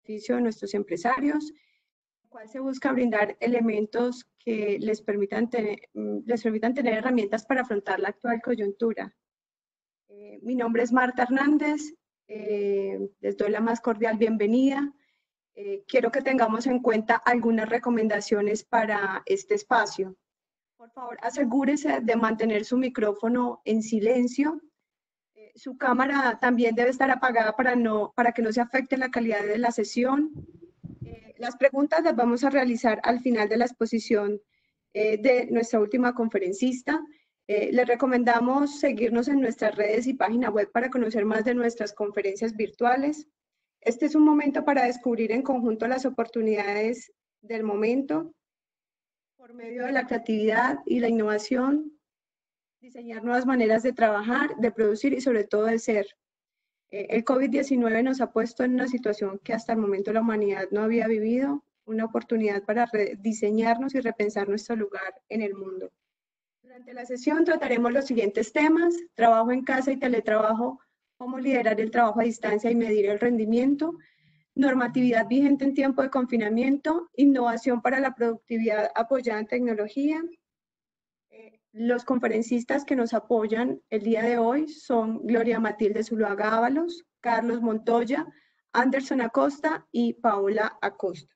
beneficio de nuestros empresarios, en el cual se busca brindar elementos que les permitan tener herramientas para afrontar la actual coyuntura. Mi nombre es Marta Hernández, les doy la más cordial bienvenida. Quiero que tengamos en cuenta algunas recomendaciones para este espacio. Por favor, asegúrese de mantener su micrófono en silencio. Su cámara también debe estar apagada para que no se afecte la calidad de la sesión. Las preguntas las vamos a realizar al final de la exposición de nuestra última conferencista. Les recomendamos seguirnos en nuestras redes y página web para conocer más de nuestras conferencias virtuales. Este es un momento para descubrir en conjunto las oportunidades del momento por medio de la creatividad y la innovación, diseñar nuevas maneras de trabajar, de producir y sobre todo de ser. El COVID-19 nos ha puesto en una situación que hasta el momento la humanidad no había vivido, una oportunidad para rediseñarnos y repensar nuestro lugar en el mundo. Durante la sesión trataremos los siguientes temas: trabajo en casa y teletrabajo, cómo liderar el trabajo a distancia y medir el rendimiento, normatividad vigente en tiempo de confinamiento, innovación para la productividad apoyada en tecnología. Los conferencistas que nos apoyan el día de hoy son Gloria Matilde Zuluaga Ábalos, Carlos Montoya, Anderson Acosta y Paola Acosta.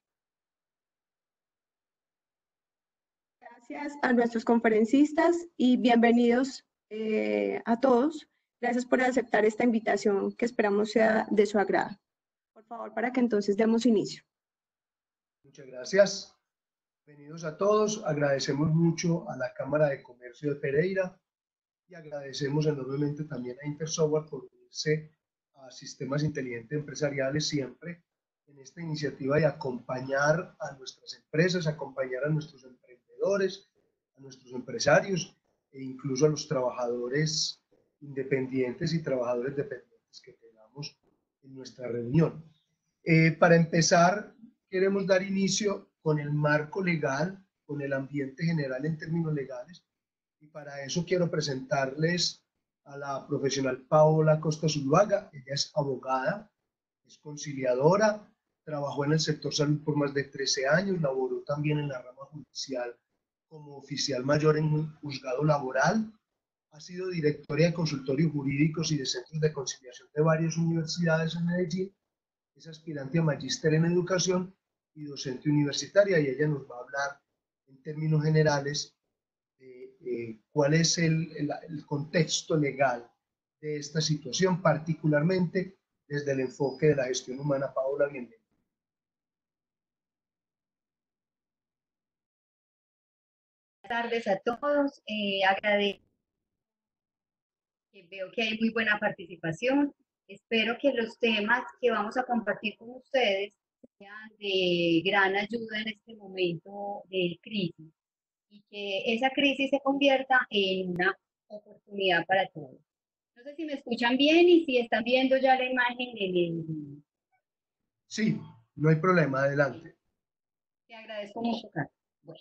Gracias a nuestros conferencistas y bienvenidos a todos. Gracias por aceptar esta invitación que esperamos sea de su agrado. Por favor, para que entonces demos inicio. Muchas gracias. Bienvenidos a todos. Agradecemos mucho a la Cámara de Comercio de Pereira y agradecemos enormemente también a Intersoftware por unirse a Sistemas Inteligentes Empresariales siempre en esta iniciativa de acompañar a nuestras empresas, acompañar a nuestros emprendedores, a nuestros empresarios e incluso a los trabajadores independientes y trabajadores dependientes que tengamos en nuestra reunión. Para empezar, queremos dar inicio con el marco legal, con el ambiente general en términos legales, y para eso quiero presentarles a la profesional Paola Acosta Zuluaga. Ella es abogada, es conciliadora, trabajó en el sector salud por más de 13 años, laboró también en la rama judicial como oficial mayor en un juzgado laboral, ha sido directora de consultorios jurídicos y de centros de conciliación de varias universidades en Medellín, es aspirante a magíster en educación y docente universitaria, y ella nos va a hablar en términos generales de cuál es el contexto legal de esta situación, particularmente desde el enfoque de la gestión humana. Paola, bienvenida. Buenas tardes a todos. Agradezco que veo que hay muy buena participación. Espero que los temas que vamos a compartir con ustedes sean de gran ayuda en este momento de crisis y que esa crisis se convierta en una oportunidad para todos. No sé si me escuchan bien y si están viendo ya la imagen en el... Sí, no hay problema, adelante. Te agradezco mucho, Carlos. Bueno.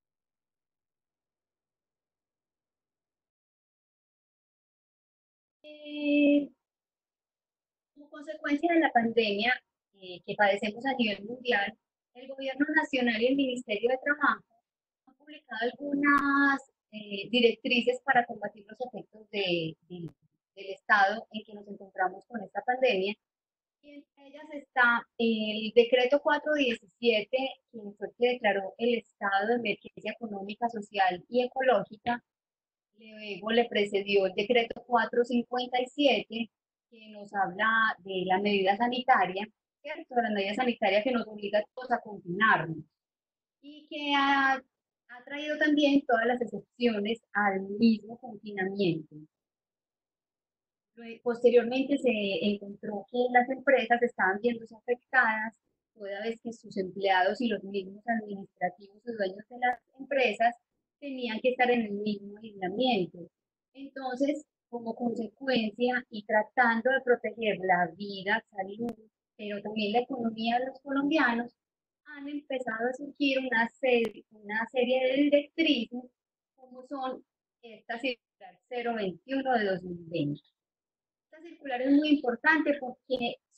Como consecuencia de la pandemia que padecemos a nivel mundial, el Gobierno Nacional y el Ministerio de Trabajo han publicado algunas directrices para combatir los efectos del estado en que nos encontramos con esta pandemia. Y entre ellas está el decreto 417, que fue el que declaró el estado de emergencia económica, social y ecológica. Luego le precedió el decreto 457, que nos habla de la medida sanitaria, ¿cierto? La medida sanitaria que nos obliga a todos a confinarnos y que ha traído también todas las excepciones al mismo confinamiento. Posteriormente se encontró que las empresas estaban viéndose afectadas toda vez que sus empleados y los mismos administrativos y dueños de las empresas tenían que estar en el mismo aislamiento. Entonces, como consecuencia y tratando de proteger la vida, salud, pero también la economía de los colombianos, han empezado a surgir una serie de directrices, como son esta circular 021 de 2020. Esta circular es muy importante porque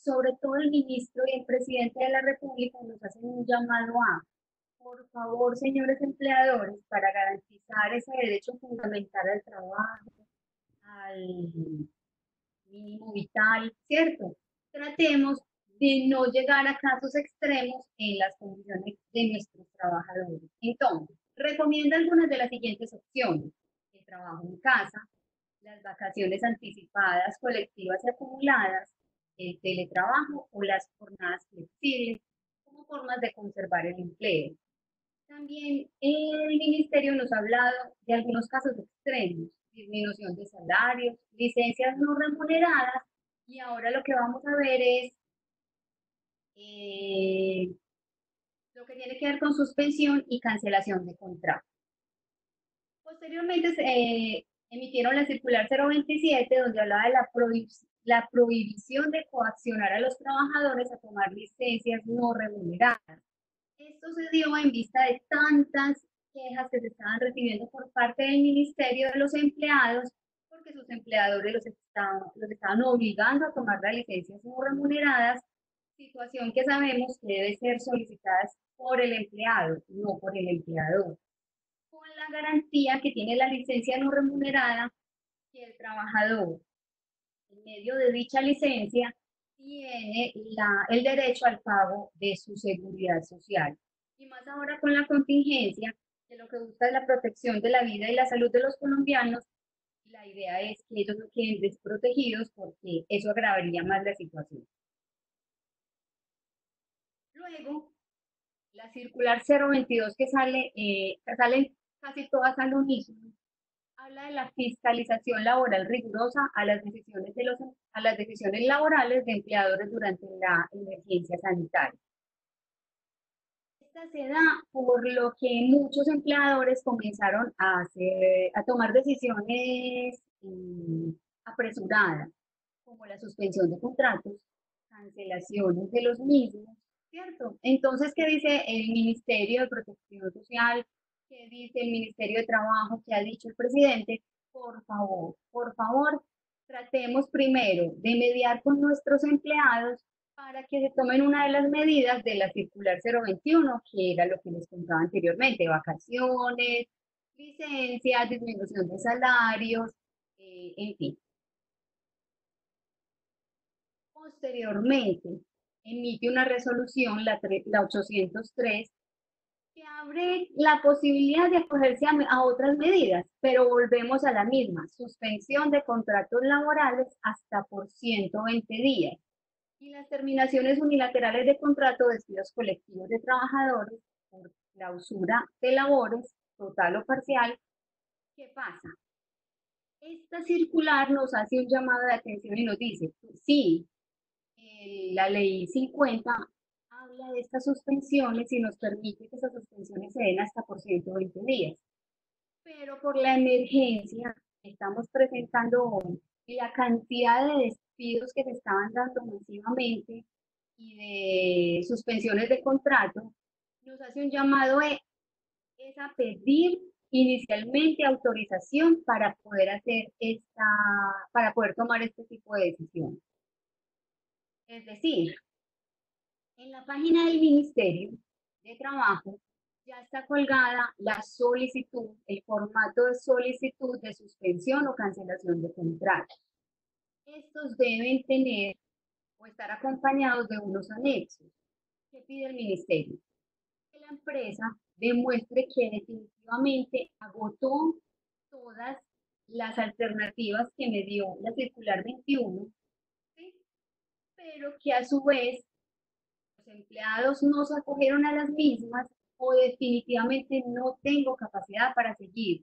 sobre todo el ministro y el presidente de la República nos hacen un llamado a, por favor, señores empleadores, para garantizar ese derecho fundamental al trabajo, al mínimo vital, ¿cierto? Tratemos de no llegar a casos extremos en las condiciones de nuestros trabajadores. Entonces, recomiendo algunas de las siguientes opciones: el trabajo en casa, las vacaciones anticipadas, colectivas y acumuladas, el teletrabajo o las jornadas flexibles como formas de conservar el empleo. También el ministerio nos ha hablado de algunos casos extremos: disminución de salarios, licencias no remuneradas, y ahora lo que vamos a ver es lo que tiene que ver con suspensión y cancelación de contrato. Posteriormente se emitieron la circular 027, donde hablaba de la prohibición de coaccionar a los trabajadores a tomar licencias no remuneradas. Esto se dio en vista de tantas quejas que se estaban recibiendo por parte del Ministerio de los Empleados, porque sus empleadores los estaban obligando a tomar las licencias no remuneradas, situación que sabemos que debe ser solicitada por el empleado, no por el empleador, con la garantía que tiene la licencia no remunerada, que el trabajador, en medio de dicha licencia, tiene el derecho al pago de su seguridad social. Y más ahora con la contingencia, que lo que busca es la protección de la vida y la salud de los colombianos, la idea es que ellos no queden desprotegidos, porque eso agravaría más la situación. Luego, la circular 022 que salen casi todas al unísono, habla de la fiscalización laboral rigurosa a las decisiones laborales de empleadores durante la emergencia sanitaria. Esta se da por lo que muchos empleadores comenzaron a tomar decisiones apresuradas, como la suspensión de contratos, cancelaciones de los mismos, ¿cierto? Entonces, ¿qué dice el Ministerio de Protección Social? ¿Qué dice el Ministerio de Trabajo? ¿Qué ha dicho el presidente? Por favor, tratemos primero de mediar con nuestros empleados para que se tomen una de las medidas de la circular 021, que era lo que les contaba anteriormente: vacaciones, licencias, disminución de salarios, en fin. Posteriormente, emite una resolución, la 803, que abre la posibilidad de acogerse a otras medidas, pero volvemos a la misma: suspensión de contratos laborales hasta por 120 días. Y las terminaciones unilaterales de contrato, despidos colectivos de trabajadores por clausura de labores, total o parcial. ¿Qué pasa? Esta circular nos hace un llamado de atención y nos dice: sí, la ley 50 habla de estas suspensiones y nos permite que esas suspensiones se den hasta por 120 días. Pero por la emergencia que estamos presentando hoy y la cantidad de despidos que se estaban dando masivamente y de suspensiones de contrato, nos hace un llamado es a pedir inicialmente autorización para poder tomar este tipo de decisiones. Es decir, en la página del Ministerio de Trabajo ya está colgada la solicitud, el formato de solicitud de suspensión o cancelación de contratos. Estos deben tener o estar acompañados de unos anexos. ¿Qué pide el Ministerio? Que la empresa demuestre que definitivamente agotó todas las alternativas que me dio la circular 21, ¿sí? Pero que a su vez los empleados no se acogieron a las mismas, o definitivamente no tengo capacidad para seguir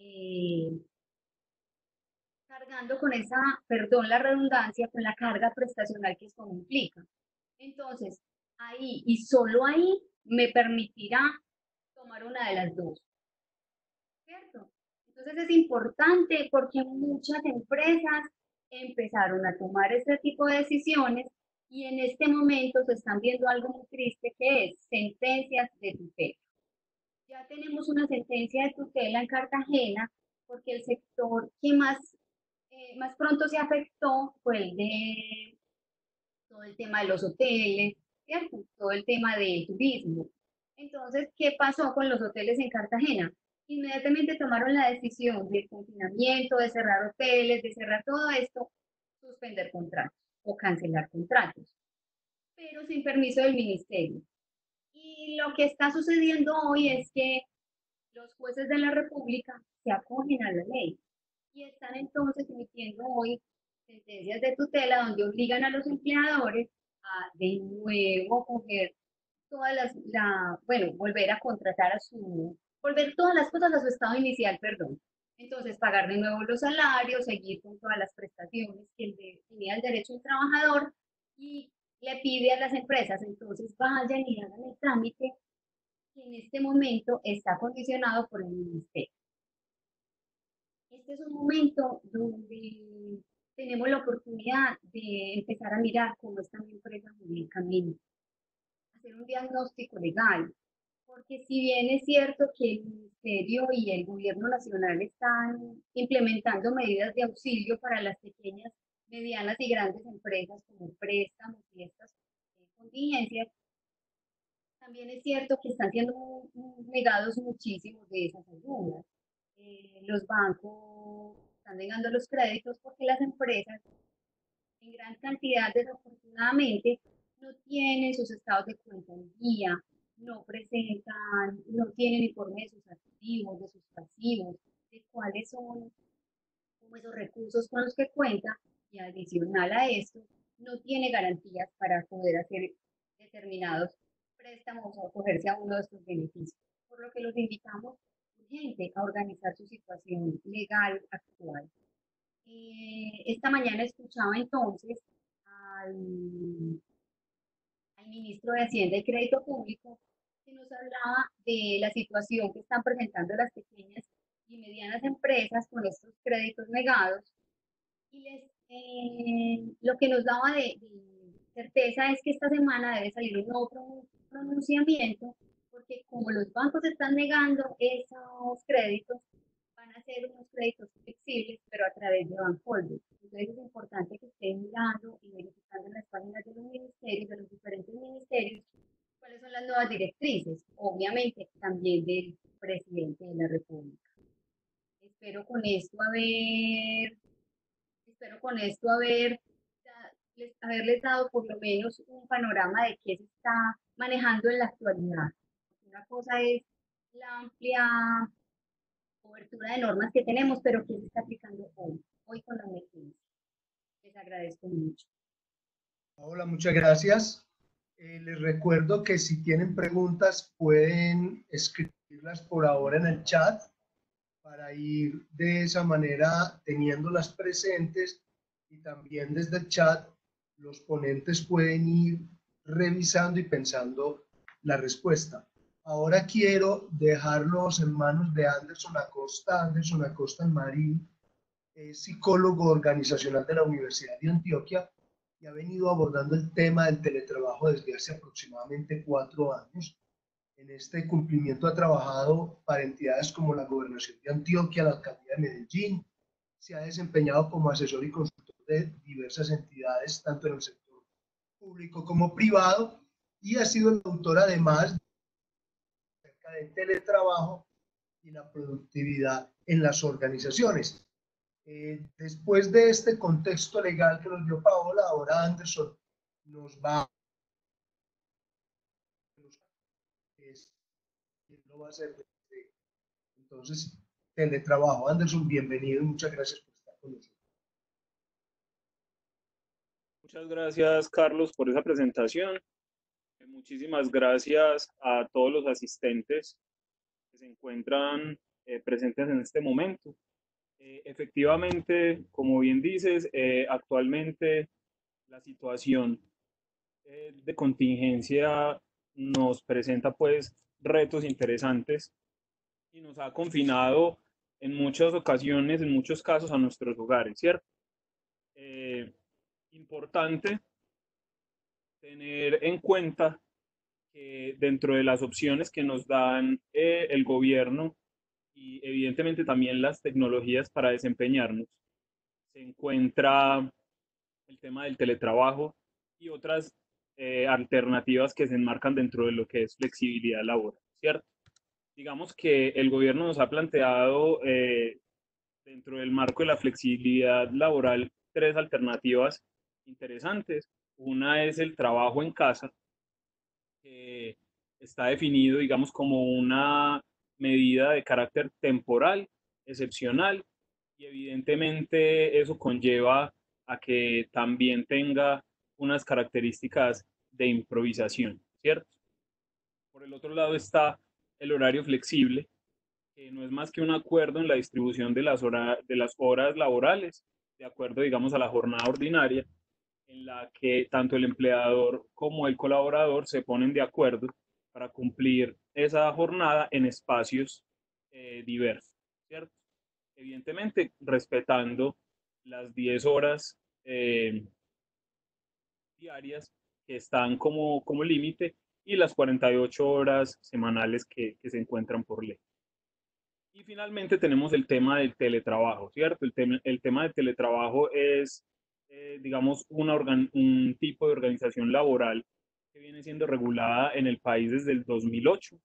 cargando con esa, perdón la redundancia, con la carga prestacional que esto implica. Entonces, ahí y solo ahí me permitirá tomar una de las dos, ¿cierto? Entonces es importante, porque muchas empresas empezaron a tomar este tipo de decisiones y en este momento se están viendo algo muy triste, que es sentencias de tutela. Ya tenemos una sentencia de tutela en Cartagena, porque el sector que más pronto se afectó fue el de todo el tema de los hoteles, ¿cierto? Todo el tema de turismo. Entonces, ¿qué pasó con los hoteles en Cartagena? Inmediatamente tomaron la decisión de confinamiento, de cerrar hoteles, de cerrar todo esto, suspender contratos o cancelar contratos, pero sin permiso del ministerio. Y lo que está sucediendo hoy es que los jueces de la República se acogen a la ley y están entonces emitiendo hoy sentencias de tutela donde obligan a los empleadores a de nuevo coger todas bueno, volver a contratar volver todas las cosas a su estado inicial, perdón. Entonces, pagar de nuevo los salarios, seguir con todas las prestaciones que tenía el derecho del trabajador y le pide a las empresas, entonces vayan y hagan el trámite que en este momento está condicionado por el ministerio. Este es un momento donde tenemos la oportunidad de empezar a mirar cómo está mi empresa jurídicamente, hacer un diagnóstico legal, porque si bien es cierto que el Ministerio y el Gobierno Nacional están implementando medidas de auxilio para las pequeñas, medianas y grandes empresas como préstamos y estas contingencias, también es cierto que están siendo negados muchísimos de esas ayudas. Los bancos están negando los créditos porque las empresas en gran cantidad, desafortunadamente, no tienen sus estados de cuenta en día, no presentan, no tienen informe de sus activos, de sus pasivos, de cuáles son como esos recursos con los que cuenta, y adicional a esto, no tiene garantías para poder hacer determinados préstamos o acogerse a uno de estos beneficios. Por lo que los invitamos urgente a organizar su situación legal actual. Esta mañana escuchaba entonces al, al ministro de Hacienda y Crédito Público que nos hablaba de la situación que están presentando las pequeñas y medianas empresas con estos créditos negados y lo que nos daba de certeza es que esta semana debe salir un nuevo pronunciamiento porque como los bancos están negando esos créditos, van a ser unos créditos flexibles, pero a través de Bancoldo. Entonces es importante que estén mirando y verificando en las páginas de los ministerios, de los diferentes ministerios, cuáles son las nuevas directrices, obviamente también del presidente de la República. Espero con esto haberles dado por lo menos un panorama de qué se está manejando en la actualidad. Una cosa es la amplia cobertura de normas que tenemos, pero qué se está aplicando hoy con la emergencia. Les agradezco mucho. Hola, muchas gracias. Les recuerdo que si tienen preguntas pueden escribirlas por ahora en el chat para ir de esa manera teniéndolas presentes y también desde el chat los ponentes pueden ir revisando y pensando la respuesta. Ahora quiero dejarlos en manos de Anderson Acosta. Anderson Acosta Marín es psicólogo organizacional de la Universidad de Antioquia y ha venido abordando el tema del teletrabajo desde hace aproximadamente 4 años. En este cumplimiento ha trabajado para entidades como la Gobernación de Antioquia, la Alcaldía de Medellín, se ha desempeñado como asesor y consultor de diversas entidades, tanto en el sector público como privado, y ha sido el autor además acerca del teletrabajo y la productividad en las organizaciones. Después de este contexto legal que nos dio Paola, ahora Anderson nos va a lo va a hacer. Entonces, teletrabajo. Anderson, bienvenido y muchas gracias por estar con nosotros. Muchas gracias, Carlos, por esa presentación. Muchísimas gracias a todos los asistentes que se encuentran presentes en este momento. Efectivamente, como bien dices, actualmente la situación de contingencia nos presenta pues retos interesantes y nos ha confinado en muchas ocasiones, en muchos casos, a nuestros hogares, ¿cierto? Importante tener en cuenta que dentro de las opciones que nos dan el gobierno y evidentemente también las tecnologías para desempeñarnos, se encuentra el tema del teletrabajo, y otras alternativas que se enmarcan dentro de lo que es flexibilidad laboral, ¿cierto? Digamos que el gobierno nos ha planteado dentro del marco de la flexibilidad laboral tres alternativas interesantes. Una es el trabajo en casa, que está definido, digamos, como una medida de carácter temporal, excepcional, y evidentemente eso conlleva a que también tenga unas características de improvisación, ¿cierto? Por el otro lado está el horario flexible, que no es más que un acuerdo en la distribución de las horas laborales, de acuerdo, digamos, a la jornada ordinaria, en la que tanto el empleador como el colaborador se ponen de acuerdo para cumplir esa jornada en espacios diversos, ¿cierto? Evidentemente, respetando las 10 horas diarias que están como límite y las 48 horas semanales que se encuentran por ley. Y finalmente tenemos el tema del teletrabajo, ¿cierto? El tema del teletrabajo es, digamos, un tipo de organización laboral que viene siendo regulada en el país desde el 2008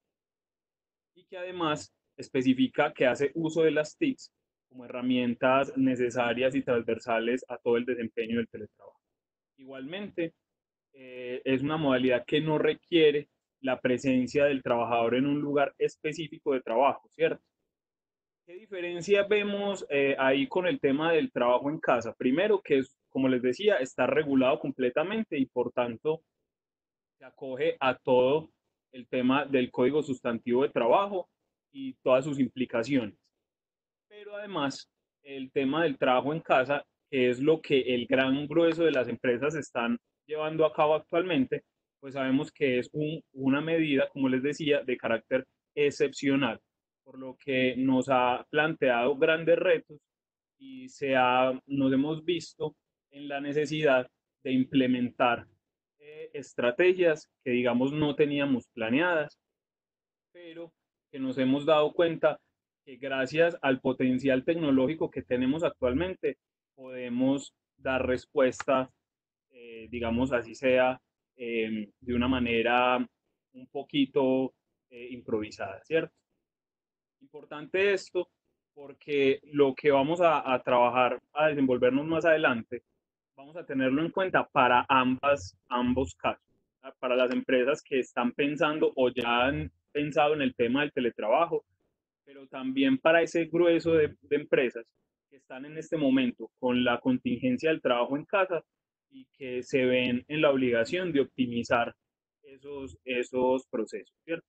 y que además especifica que hace uso de las TICs como herramientas necesarias y transversales a todo el desempeño del teletrabajo. Igualmente, es una modalidad que no requiere la presencia del trabajador en un lugar específico de trabajo, ¿cierto? ¿Qué diferencia vemos ahí con el tema del trabajo en casa? Primero, que es, como les decía, está regulado completamente y por tanto se acoge a todo el tema del Código Sustantivo de Trabajo y todas sus implicaciones. Pero además, el tema del trabajo en casa, que es lo que el gran grueso de las empresas están llevando a cabo actualmente, pues sabemos que es una medida, como les decía, de carácter excepcional, por lo que nos ha planteado grandes retos y nos hemos visto en la necesidad de implementar estrategias que, digamos, no teníamos planeadas, pero que nos hemos dado cuenta que gracias al potencial tecnológico que tenemos actualmente, podemos dar respuesta, digamos así sea, de una manera un poquito improvisada, ¿cierto? Importante esto porque lo que vamos a trabajar, a desenvolvernos más adelante, vamos a tenerlo en cuenta para ambos casos. Para las empresas que están pensando o ya han pensado en el tema del teletrabajo, pero también para ese grueso de empresas que están en este momento con la contingencia del trabajo en casa y que se ven en la obligación de optimizar esos procesos, ¿cierto?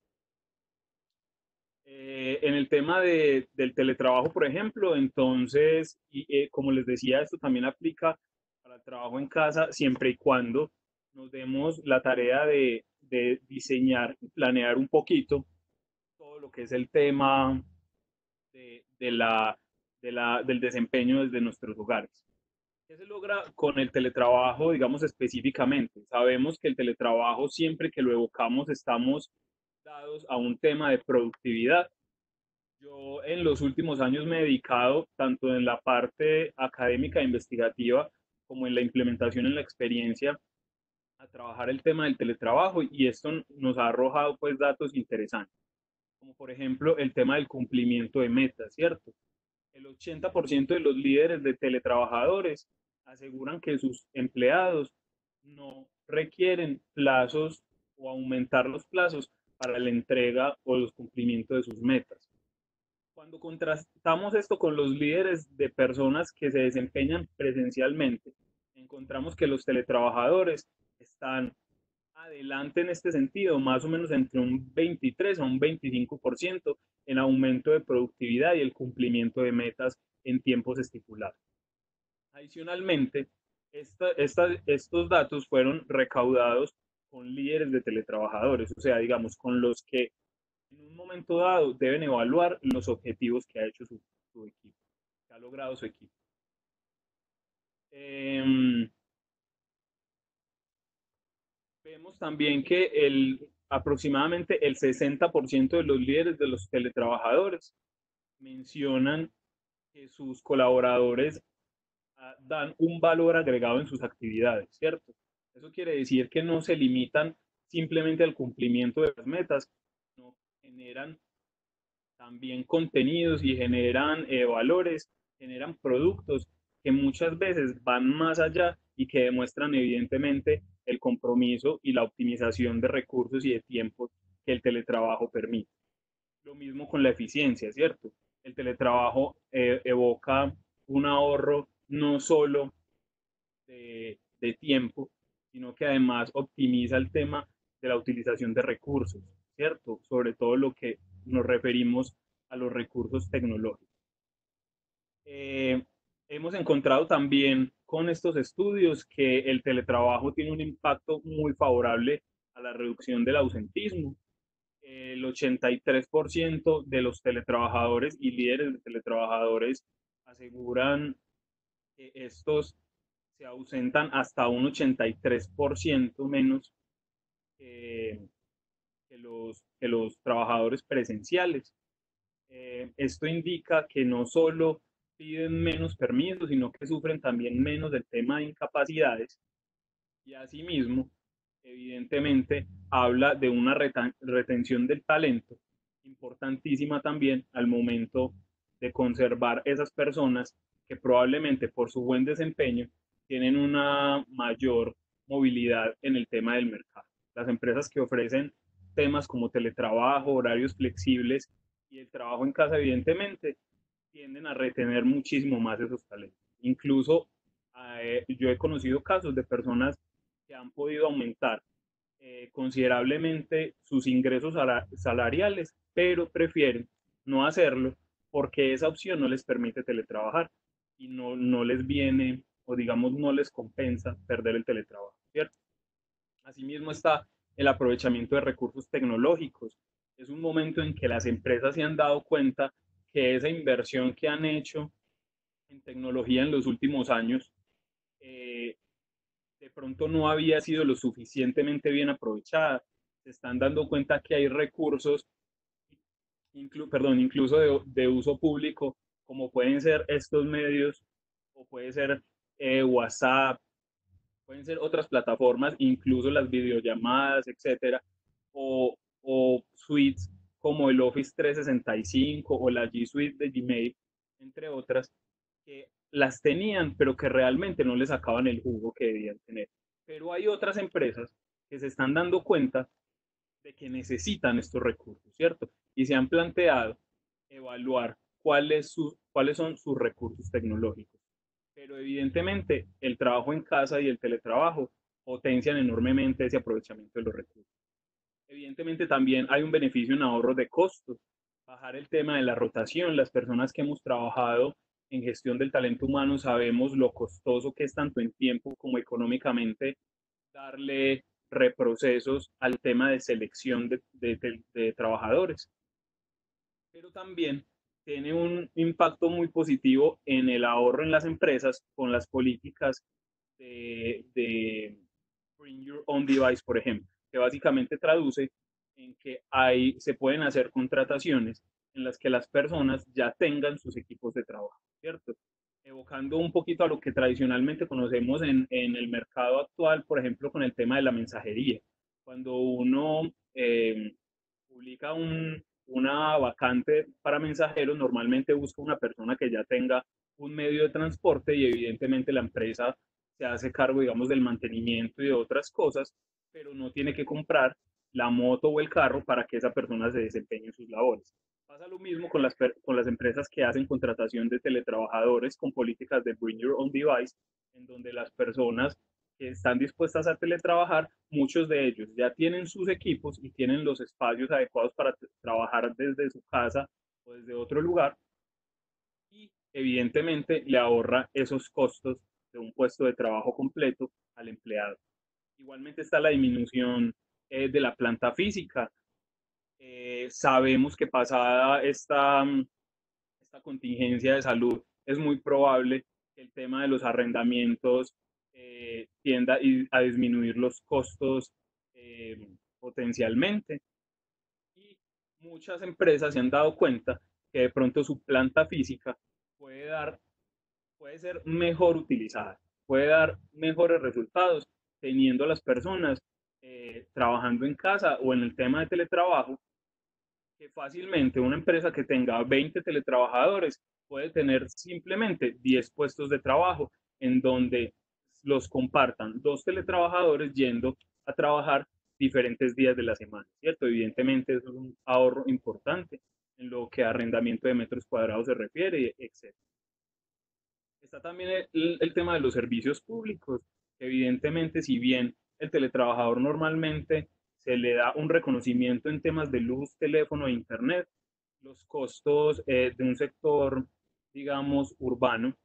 En el tema del teletrabajo, por ejemplo, entonces, como les decía, esto también aplica para el trabajo en casa siempre y cuando nos demos la tarea de diseñar y planear un poquito todo lo que es el tema de, de la, del desempeño desde nuestros hogares. ¿Qué se logra con el teletrabajo, digamos específicamente? Sabemos que el teletrabajo, siempre que lo evocamos, estamos dados a un tema de productividad. Yo en los últimos años me he dedicado tanto en la parte académica e investigativa como en la implementación en la experiencia a trabajar el tema del teletrabajo y esto nos ha arrojado pues datos interesantes, como por ejemplo el tema del cumplimiento de metas, ¿cierto? El 80% de los líderes de teletrabajadores aseguran que sus empleados no requieren plazos o aumentar los plazos para la entrega o los cumplimientos de sus metas. Cuando contrastamos esto con los líderes de personas que se desempeñan presencialmente, encontramos que los teletrabajadores están adelante en este sentido, más o menos entre un 23 a un 25% en aumento de productividad y el cumplimiento de metas en tiempos estipulados. Adicionalmente, estos datos fueron recaudados con líderes de teletrabajadores, o sea, digamos, con los que en un momento dado deben evaluar los objetivos que ha hecho su equipo, que ha logrado su equipo. Vemos también que aproximadamente el 60% de los líderes de los teletrabajadores mencionan que sus colaboradores dan un valor agregado en sus actividades, ¿cierto? Eso quiere decir que no se limitan simplemente al cumplimiento de las metas, sino que generan también contenidos y generan valores, generan productos que muchas veces van más allá y que demuestran evidentemente el compromiso y la optimización de recursos y de tiempo que el teletrabajo permite. Lo mismo con la eficiencia, ¿cierto? El teletrabajo evoca un ahorro no solo de tiempo, sino que además optimiza el tema de la utilización de recursos, ¿cierto? Sobre todo lo que nos referimos a los recursos tecnológicos. Hemos encontrado también con estos estudios que el teletrabajo tiene un impacto muy favorable a la reducción del ausentismo. El 83% de los teletrabajadores y líderes de teletrabajadores aseguran que estos se ausentan hasta un 83% menos que los trabajadores presenciales. Esto indica que no solo piden menos permisos, sino que sufren también menos del tema de incapacidades y asimismo, evidentemente, habla de una retención del talento importantísima también al momento de conservar esas personas que probablemente por su buen desempeño tienen una mayor movilidad en el tema del mercado. Las empresas que ofrecen temas como teletrabajo, horarios flexibles y el trabajo en casa, evidentemente, tienden a retener muchísimo más esos talentos. Incluso yo he conocido casos de personas que han podido aumentar considerablemente sus ingresos salariales, pero prefieren no hacerlo porque esa opción no les permite teletrabajar y no les viene o digamos no les compensa perder el teletrabajo, ¿cierto? Asimismo está el aprovechamiento de recursos tecnológicos. Es un momento en que las empresas se han dado cuenta que esa inversión que han hecho en tecnología en los últimos años de pronto no había sido lo suficientemente bien aprovechada. Se están dando cuenta que hay recursos, incluso de uso público, como pueden ser estos medios, o puede ser WhatsApp, pueden ser otras plataformas, incluso las videollamadas, etcétera, o suites como el Office 365 o la G Suite de Gmail, entre otras, que las tenían, pero que realmente no les sacaban el jugo que debían tener. Pero hay otras empresas que se están dando cuenta de que necesitan estos recursos, ¿cierto? Y se han planteado evaluar cuáles son sus recursos tecnológicos. Pero evidentemente el trabajo en casa y el teletrabajo potencian enormemente ese aprovechamiento de los recursos. Evidentemente también hay un beneficio en ahorro de costos, bajar el tema de la rotación. Las personas que hemos trabajado en gestión del talento humano sabemos lo costoso que es tanto en tiempo como económicamente darle reprocesos al tema de selección de trabajadores. Pero también tiene un impacto muy positivo en el ahorro en las empresas con las políticas de Bring Your Own Device, por ejemplo, que básicamente traduce en que se pueden hacer contrataciones en las que las personas ya tengan sus equipos de trabajo, ¿cierto? Evocando un poquito a lo que tradicionalmente conocemos en el mercado actual, por ejemplo, con el tema de la mensajería. Cuando uno publica una vacante para mensajeros, normalmente busca una persona que ya tenga un medio de transporte y evidentemente la empresa se hace cargo, digamos, del mantenimiento y de otras cosas, pero no tiene que comprar la moto o el carro para que esa persona se desempeñe en sus labores. Pasa lo mismo con las empresas que hacen contratación de teletrabajadores con políticas de Bring Your Own Device, en donde las personas que están dispuestas a teletrabajar, muchos de ellos ya tienen sus equipos y tienen los espacios adecuados para trabajar desde su casa o desde otro lugar y evidentemente le ahorra esos costos de un puesto de trabajo completo al empleado. Igualmente está la disminución de la planta física. Sabemos que pasada esta contingencia de salud es muy probable que el tema de los arrendamientos tienda a disminuir los costos potencialmente. Y muchas empresas se han dado cuenta que de pronto su planta física puede ser mejor utilizada, puede dar mejores resultados teniendo a las personas trabajando en casa o en el tema de teletrabajo, que fácilmente una empresa que tenga 20 teletrabajadores puede tener simplemente 10 puestos de trabajo en donde los compartan dos teletrabajadores yendo a trabajar diferentes días de la semana, ¿cierto? Evidentemente eso es un ahorro importante en lo que a arrendamiento de metros cuadrados se refiere, etc. Está también el tema de los servicios públicos, que evidentemente si bien el teletrabajador normalmente se le da un reconocimiento en temas de luz, teléfono e internet, los costos de un sector, digamos, urbano,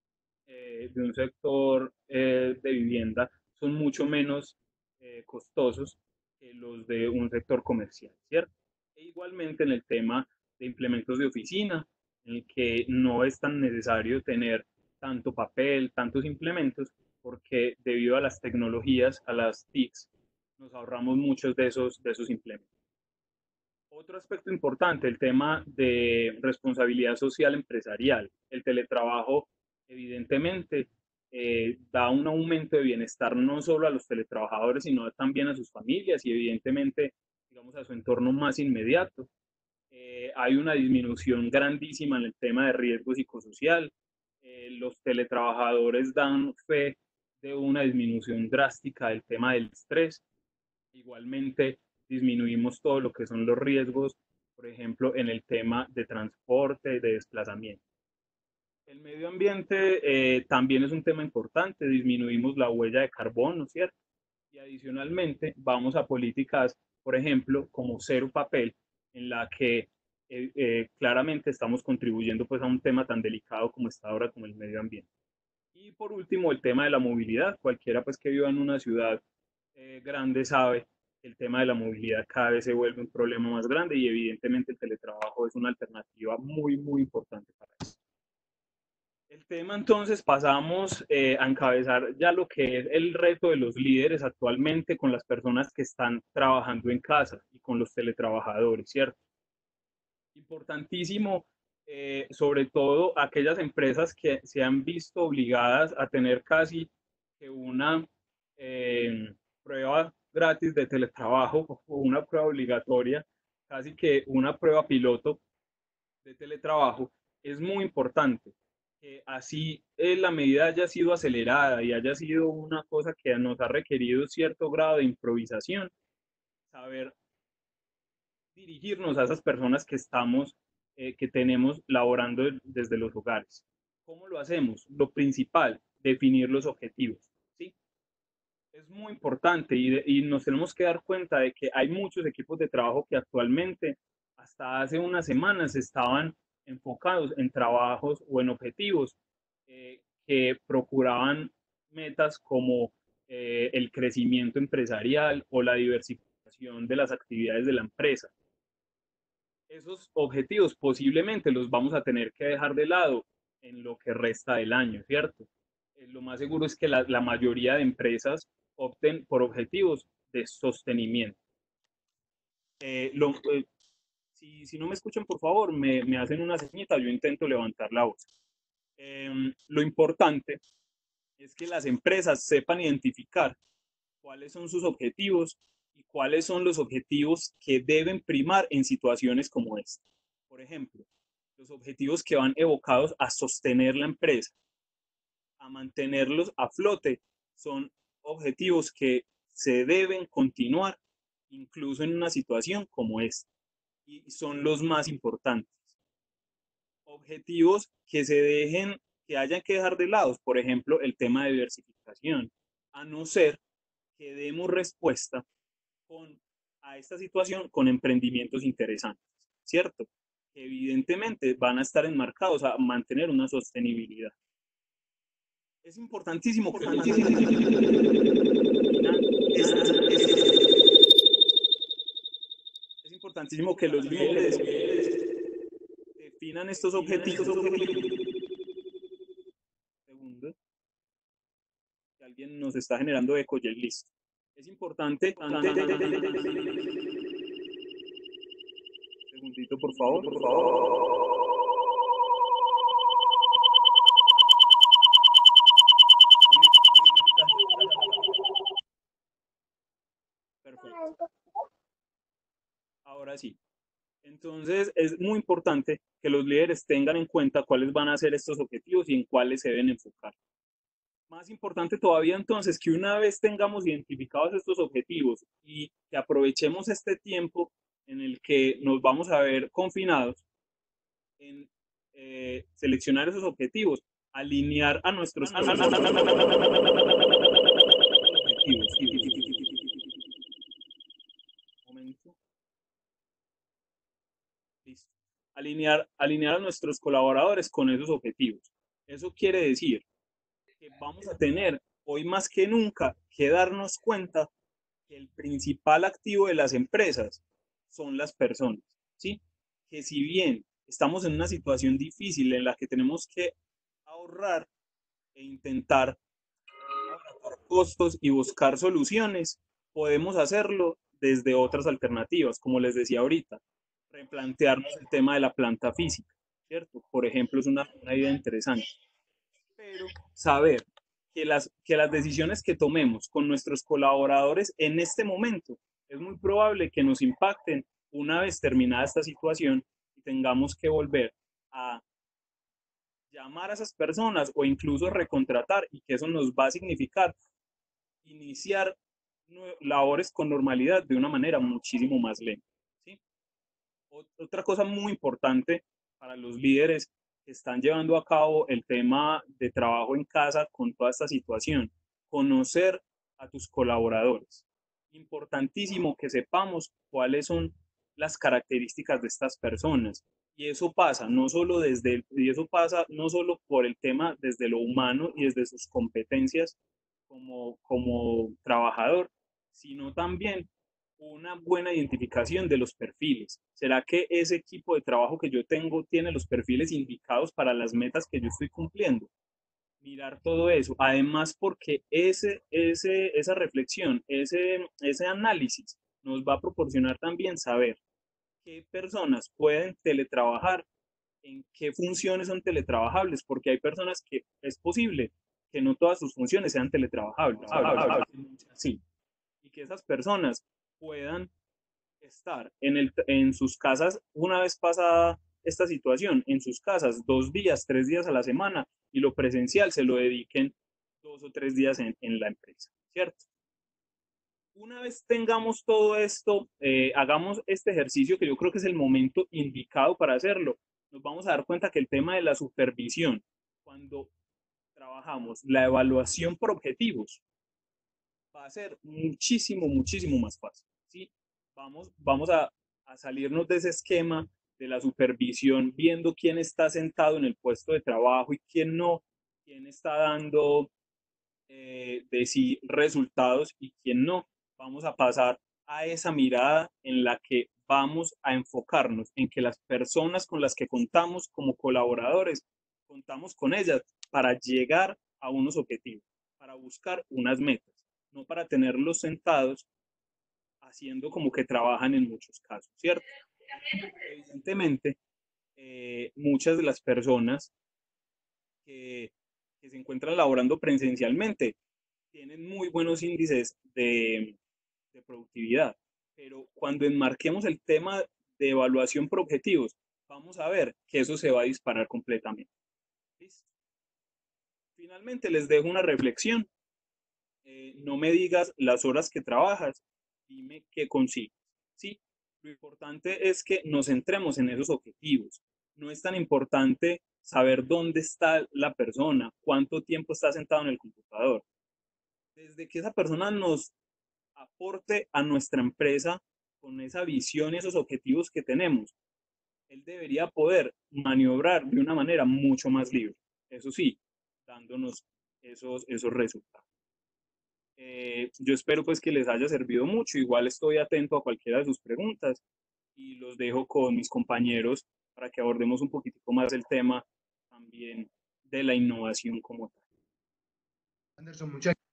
de un sector de vivienda, son mucho menos costosos que los de un sector comercial, ¿cierto? E igualmente en el tema de implementos de oficina, en el que no es tan necesario tener tanto papel, tantos implementos, porque debido a las tecnologías, a las TICs, nos ahorramos muchos de esos implementos. Otro aspecto importante, el tema de responsabilidad social empresarial. El teletrabajo, evidentemente, da un aumento de bienestar no solo a los teletrabajadores, sino también a sus familias y, evidentemente, digamos, a su entorno más inmediato. Hay una disminución grandísima en el tema de riesgo psicosocial. Los teletrabajadores dan fe de una disminución drástica del tema del estrés. Igualmente, disminuimos todo lo que son los riesgos, por ejemplo, en el tema de transporte, de desplazamiento. El medio ambiente también es un tema importante, disminuimos la huella de carbono, ¿cierto? Y adicionalmente vamos a políticas, por ejemplo, como cero papel, en la que claramente estamos contribuyendo pues a un tema tan delicado como está ahora como el medio ambiente. Y por último, el tema de la movilidad. Cualquiera pues que viva en una ciudad grande sabe que el tema de la movilidad cada vez se vuelve un problema más grande y evidentemente el teletrabajo es una alternativa muy, muy importante para eso. El tema entonces pasamos a encabezar ya lo que es el reto de los líderes actualmente con las personas que están trabajando en casa y con los teletrabajadores, ¿cierto? Importantísimo, sobre todo aquellas empresas que se han visto obligadas a tener casi que una prueba gratis de teletrabajo o una prueba obligatoria, casi que una prueba piloto de teletrabajo, es muy importante que así la medida haya sido acelerada y haya sido una cosa que nos ha requerido cierto grado de improvisación, saber dirigirnos a esas personas que estamos, que tenemos laborando desde los hogares. ¿Cómo lo hacemos? Lo principal, definir los objetivos, ¿sí? Es muy importante y nos tenemos que dar cuenta de que hay muchos equipos de trabajo que actualmente, hasta hace unas semanas, estaban enfocados en trabajos o en objetivos que procuraban metas como el crecimiento empresarial o la diversificación de las actividades de la empresa. Esos objetivos posiblemente los vamos a tener que dejar de lado en lo que resta del año, ¿cierto? Lo más seguro es que la mayoría de empresas opten por objetivos de sostenimiento. Si no me escuchan, por favor, me hacen una señita, yo intento levantar la voz. Lo importante es que las empresas sepan identificar cuáles son sus objetivos y cuáles son los objetivos que deben primar en situaciones como esta. Por ejemplo, los objetivos que van evocados a sostener la empresa, a mantenerlos a flote, son objetivos que se deben continuar incluso en una situación como esta y son los más importantes. Objetivos que se dejen, que hayan que dejar de lado, por ejemplo, el tema de diversificación, a no ser que demos respuesta a esta situación con emprendimientos interesantes, ¿cierto? Que evidentemente van a estar enmarcados a mantener una sostenibilidad. Es importantísimo que los líderes definan estos objetivos. Segundo, que alguien nos está generando eco y listo. Es importante. Segundito, por favor. Ahora sí. Entonces, es muy importante que los líderes tengan en cuenta cuáles van a ser estos objetivos y en cuáles se deben enfocar. Más importante todavía entonces que una vez tengamos identificados estos objetivos y que aprovechemos este tiempo en el que nos vamos a ver confinados en seleccionar esos objetivos, alinear a nuestros objetivos. Momento. Listo. Alinear a nuestros colaboradores con esos objetivos. Eso quiere decir que vamos a tener hoy más que nunca que darnos cuenta que el principal activo de las empresas son las personas, ¿sí? Que si bien estamos en una situación difícil en la que tenemos que ahorrar e intentar abaratar costos y buscar soluciones, podemos hacerlo desde otras alternativas, como les decía ahorita, replantearnos el tema de la planta física, ¿cierto? Por ejemplo, es una idea interesante. Pero saber que las decisiones que tomemos con nuestros colaboradores en este momento es muy probable que nos impacten una vez terminada esta situación y tengamos que volver a llamar a esas personas o incluso recontratar, y que eso nos va a significar iniciar labores con normalidad de una manera muchísimo más lenta, ¿sí? Otra cosa muy importante para los líderes que están llevando a cabo el tema de trabajo en casa con toda esta situación, conocer a tus colaboradores. Importantísimo que sepamos cuáles son las características de estas personas. Y eso pasa no solo por el tema desde lo humano y desde sus competencias como trabajador, sino también una buena identificación de los perfiles. ¿Será que ese equipo de trabajo que yo tengo tiene los perfiles indicados para las metas que yo estoy cumpliendo? Mirar todo eso. Además, porque esa reflexión, ese análisis nos va a proporcionar también saber qué personas pueden teletrabajar, en qué funciones son teletrabajables, porque hay personas que es posible que no todas sus funciones sean teletrabajables. Sí. Y que esas personas puedan estar en sus casas una vez pasada esta situación, en sus casas 2 días, 3 días a la semana, y lo presencial se lo dediquen 2 o 3 días en la empresa, ¿cierto? Una vez tengamos todo esto, hagamos este ejercicio que yo creo que es el momento indicado para hacerlo. Nos vamos a dar cuenta que el tema de la supervisión, cuando trabajamos la evaluación por objetivos, va a ser muchísimo más fácil, ¿sí? Vamos a salirnos de ese esquema de la supervisión, viendo quién está sentado en el puesto de trabajo y quién no, quién está dando de sí resultados y quién no. Vamos a pasar a esa mirada en la que vamos a enfocarnos en que las personas con las que contamos como colaboradores, contamos con ellas para llegar a unos objetivos, para buscar unas metas, no para tenerlos sentados haciendo como que trabajan en muchos casos, ¿cierto? Evidentemente, muchas de las personas que se encuentran laborando presencialmente tienen muy buenos índices de productividad, pero cuando enmarquemos el tema de evaluación por objetivos, vamos a ver que eso se va a disparar completamente. ¿Listo? Finalmente, les dejo una reflexión. No me digas las horas que trabajas, dime qué consigues, ¿sí? Lo importante es que nos centremos en esos objetivos. No es tan importante saber dónde está la persona, cuánto tiempo está sentado en el computador. Desde que esa persona nos aporte a nuestra empresa con esa visión y esos objetivos que tenemos, él debería poder maniobrar de una manera mucho más libre. Eso sí, dándonos esos resultados. Yo espero pues que les haya servido mucho. Igual estoy atento a cualquiera de sus preguntas y los dejo con mis compañeros para que abordemos un poquitico más el tema también de la innovación como tal. Anderson, muchas gracias.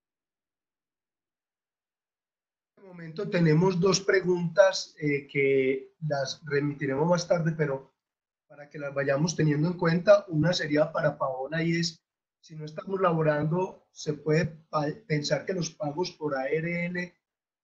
En este momento tenemos 2 preguntas que las remitiremos más tarde, pero para que las vayamos teniendo en cuenta. Una sería para Paola y es: si no estamos laborando, ¿se puede pensar que los pagos por ARL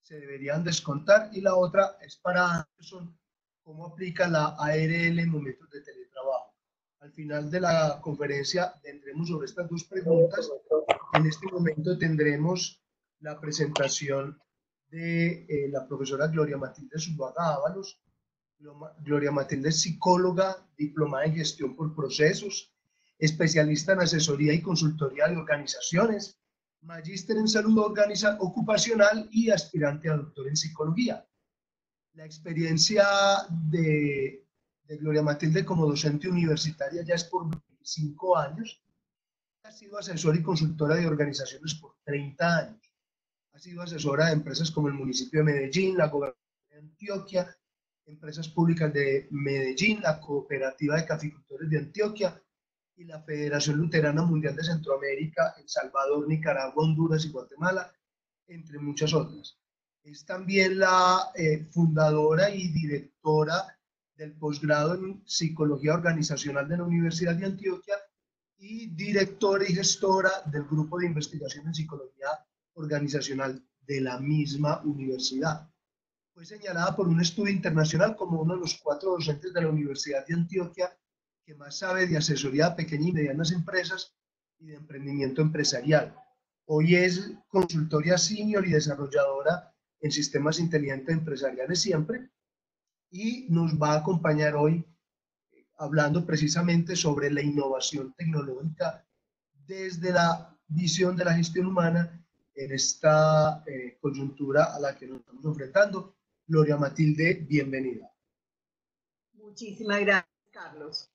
se deberían descontar, y la otra es para Anderson, cómo aplica la ARL en momentos de teletrabajo. Al final de la conferencia tendremos sobre estas dos preguntas. En este momento tendremos la presentación de la profesora Gloria Matilde Zuluaga Ábalos. Gloria Matilde es psicóloga, diplomada en gestión por procesos, especialista en asesoría y consultoría de organizaciones, magíster en salud ocupacional y aspirante a doctor en psicología. La experiencia de Gloria Matilde como docente universitaria ya es por 25 años. Ha sido asesora y consultora de organizaciones por 30 años. Ha sido asesora de empresas como el municipio de Medellín, la gobernación de Antioquia, empresas públicas de Medellín, la Cooperativa de Caficultores de Antioquia y la Federación Luterana Mundial de Centroamérica, El Salvador, Nicaragua, Honduras y Guatemala, entre muchas otras. Es también la fundadora y directora del posgrado en Psicología Organizacional de la Universidad de Antioquia y directora y gestora del Grupo de Investigación en Psicología Organizacional de la misma universidad. Fue señalada por un estudio internacional como uno de los 4 docentes de la Universidad de Antioquia que más sabe de asesoría a pequeñas y medianas empresas y de emprendimiento empresarial. Hoy es consultoria senior y desarrolladora en sistemas inteligentes empresariales siempre, y nos va a acompañar hoy hablando precisamente sobre la innovación tecnológica desde la visión de la gestión humana en esta coyuntura a la que nos estamos enfrentando. Gloria Matilde, bienvenida. Muchísimas gracias, Carlos.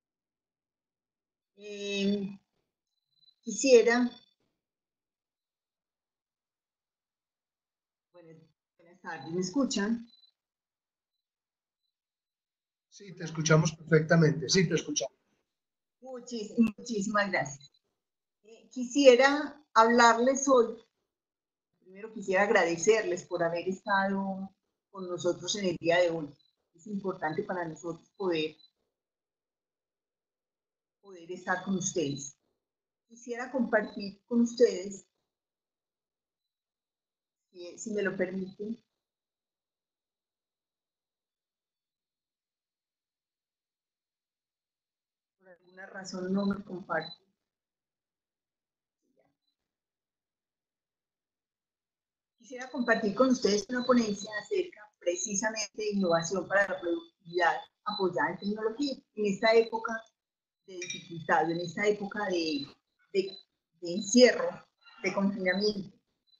Quisiera... Buenas tardes, ¿me escuchan? Sí, te escuchamos perfectamente, sí, te escuchamos. Muchísimas gracias. Quisiera hablarles hoy, primero quisiera agradecerles por haber estado con nosotros en el día de hoy. Es importante para nosotros poder estar con ustedes. Quisiera compartir con ustedes, si me lo permiten, por alguna razón no me comparto. Quisiera compartir con ustedes una ponencia acerca precisamente de innovación para la productividad apoyada en tecnología, en esta época de dificultad, en esta época de encierro, de confinamiento.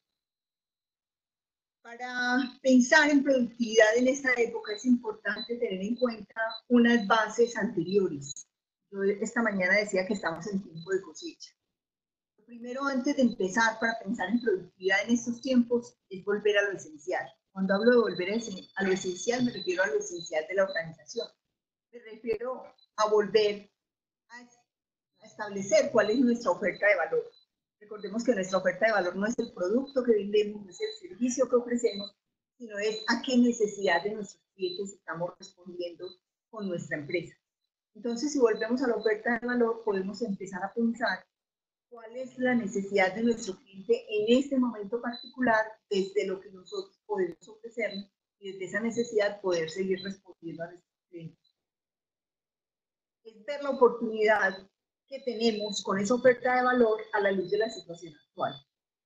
Para pensar en productividad en esta época es importante tener en cuenta unas bases anteriores. Yo esta mañana decía que estamos en tiempo de cosecha. Lo primero, antes de empezar para pensar en productividad en estos tiempos, es volver a lo esencial. Cuando hablo de volver a lo esencial, me refiero a lo esencial de la organización. Me refiero a volver a establecer cuál es nuestra oferta de valor. Recordemos que nuestra oferta de valor no es el producto que vendemos, no es el servicio que ofrecemos, sino es a qué necesidad de nuestros clientes estamos respondiendo con nuestra empresa. Entonces, si volvemos a la oferta de valor, podemos empezar a pensar cuál es la necesidad de nuestro cliente en este momento particular, desde lo que nosotros podemos ofrecerle, y desde esa necesidad poder seguir respondiendo a nuestros clientes. Es ver la oportunidad que tenemos con esa oferta de valor a la luz de la situación actual.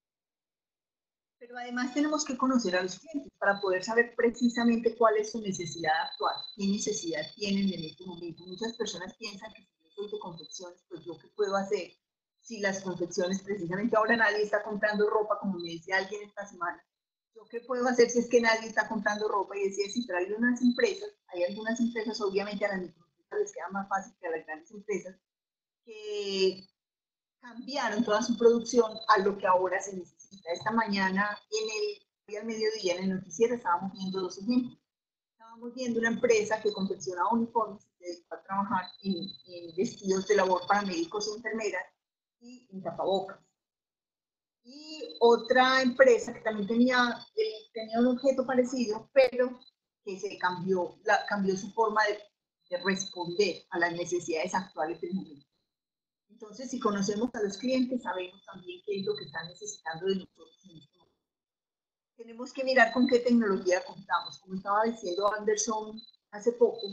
Pero además tenemos que conocer a los clientes para poder saber precisamente cuál es su necesidad actual, qué necesidad tienen en este momento. Muchas personas piensan que si yo soy de confecciones, pues yo qué puedo hacer si las confecciones, precisamente ahora nadie está comprando ropa, como me decía alguien esta semana. ¿Yo qué puedo hacer si es que nadie está comprando ropa? Y decía, si trae unas empresas, hay algunas empresas, obviamente a las microempresas les queda más fácil que a las grandes empresas, que cambiaron toda su producción a lo que ahora se necesita. Esta mañana, al mediodía, en el noticiero, estábamos viendo 2 ejemplos. Estábamos viendo una empresa que confeccionaba uniformes y se dedicó a trabajar en vestidos de labor para médicos y enfermeras y en tapabocas. Y otra empresa que también tenía un objeto parecido, pero que se cambió su forma de responder a las necesidades actuales del momento. Entonces, si conocemos a los clientes, sabemos también qué es lo que están necesitando de nosotros en este momento. tenemos que mirar con qué tecnología contamos. Como estaba diciendo Anderson hace poco,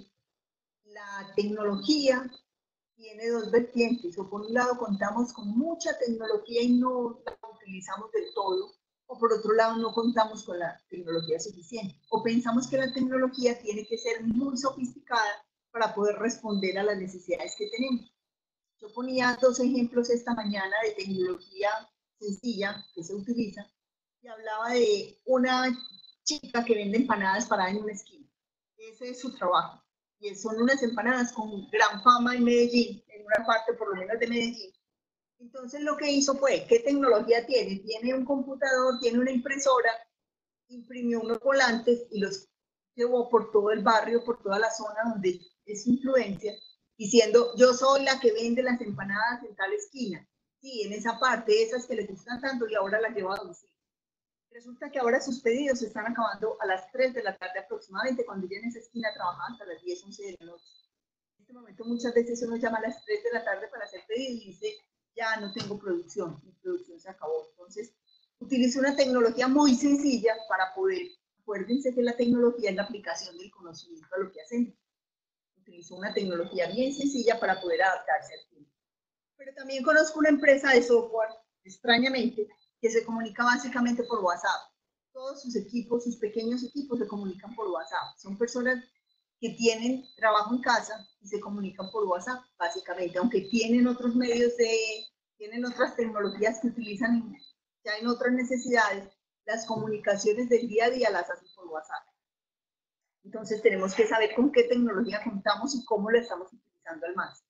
la tecnología tiene dos vertientes, o por un lado contamos con mucha tecnología y no la utilizamos del todo, o por otro lado no contamos con la tecnología suficiente, o pensamos que la tecnología tiene que ser muy sofisticada para poder responder a las necesidades que tenemos. Yo ponía dos ejemplos esta mañana de tecnología sencilla que se utiliza y hablaba de una chica que vende empanadas paradas en una esquina. Ese es su trabajo. Y son unas empanadas con gran fama en Medellín, en una parte por lo menos de Medellín. Entonces lo que hizo fue, ¿qué tecnología tiene? Tiene un computador, tiene una impresora, imprimió unos volantes y los llevó por todo el barrio, por toda la zona donde es influencia, diciendo, yo soy la que vende las empanadas en tal esquina. Sí, en esa parte, esas que les gustan tanto y ahora las llevo a domicilio. Resulta que ahora sus pedidos se están acabando a las 3 de la tarde aproximadamente, cuando ya en esa esquina trabajan hasta las 10, 11 de la noche. En este momento muchas veces uno llama a las 3 de la tarde para hacer pedido y dice, ya no tengo producción, mi producción se acabó. Entonces, utilizo una tecnología muy sencilla para poder, acuérdense que la tecnología es la aplicación del conocimiento a lo que hacemos. Utilizó una tecnología bien sencilla para poder adaptarse al tiempo. Pero también conozco una empresa de software, extrañamente, que se comunica básicamente por WhatsApp. Todos sus equipos, sus pequeños equipos se comunican por WhatsApp. Son personas que tienen trabajo en casa y se comunican por WhatsApp, básicamente, aunque tienen otros medios tienen otras tecnologías que utilizan ya en otras necesidades, las comunicaciones del día a día las hacen por WhatsApp. Entonces tenemos que saber con qué tecnología contamos y cómo la estamos utilizando al máximo.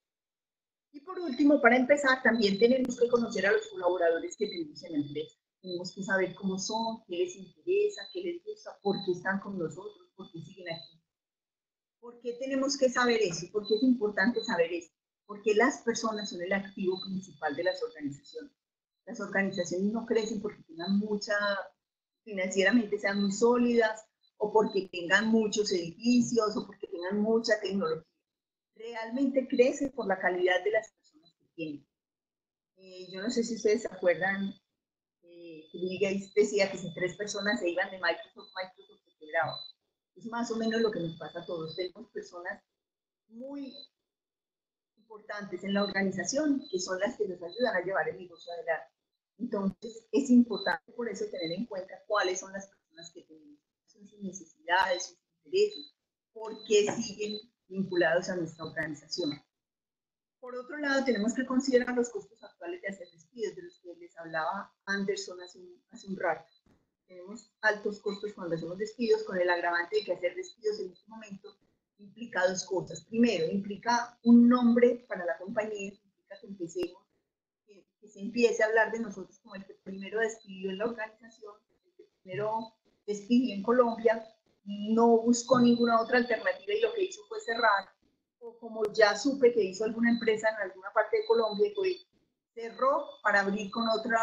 Y por último, para empezar, también tenemos que conocer a los colaboradores que tenemos en la empresa. Tenemos que saber cómo son, qué les interesa, qué les gusta, por qué están con nosotros, por qué siguen aquí. ¿Por qué tenemos que saber eso? ¿Por qué es importante saber eso? Porque las personas son el activo principal de las organizaciones. Las organizaciones no crecen porque tengan financieramente sean muy sólidas, o porque tengan muchos edificios, o porque tengan mucha tecnología. Realmente crece por la calidad de las personas que tienen. Yo no sé si ustedes se acuerdan que Bill Gates decía que si 3 personas se iban de Microsoft se quebraba. Es más o menos lo que nos pasa a todos. Tenemos personas muy importantes en la organización que son las que nos ayudan a llevar el negocio adelante. Entonces, es importante por eso tener en cuenta cuáles son las personas que tenemos, son sus necesidades, sus intereses, por qué siguen vinculados a nuestra organización. Por otro lado, tenemos que considerar los costos actuales de hacer despidos, de los que les hablaba Anderson hace un rato. Tenemos altos costos cuando hacemos despidos, con el agravante de que hacer despidos en este momento implica dos cosas. Primero, implica un nombre para la compañía, implica que empecemos, que se empiece a hablar de nosotros como el que primero despidió en la organización, el que primero despidió en Colombia, no buscó ninguna otra alternativa y lo que hizo fue cerrar, o como ya supe que hizo alguna empresa en alguna parte de Colombia, cerró para abrir con otra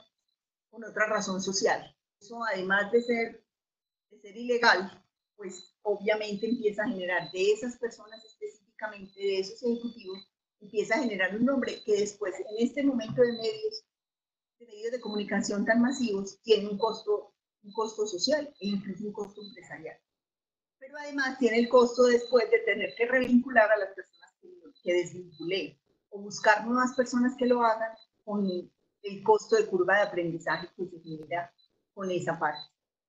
razón social. Eso, además de ser ilegal, pues obviamente empieza a generar de esas personas específicamente, de esos ejecutivos, empieza a generar un nombre que después, en este momento de medios de comunicación tan masivos, tiene un costo social e incluso un costo empresarial. Pero además tiene el costo después de tener que revincular a las personas que desvinculé o buscar nuevas personas que lo hagan con el costo de curva de aprendizaje que se genera con esa parte.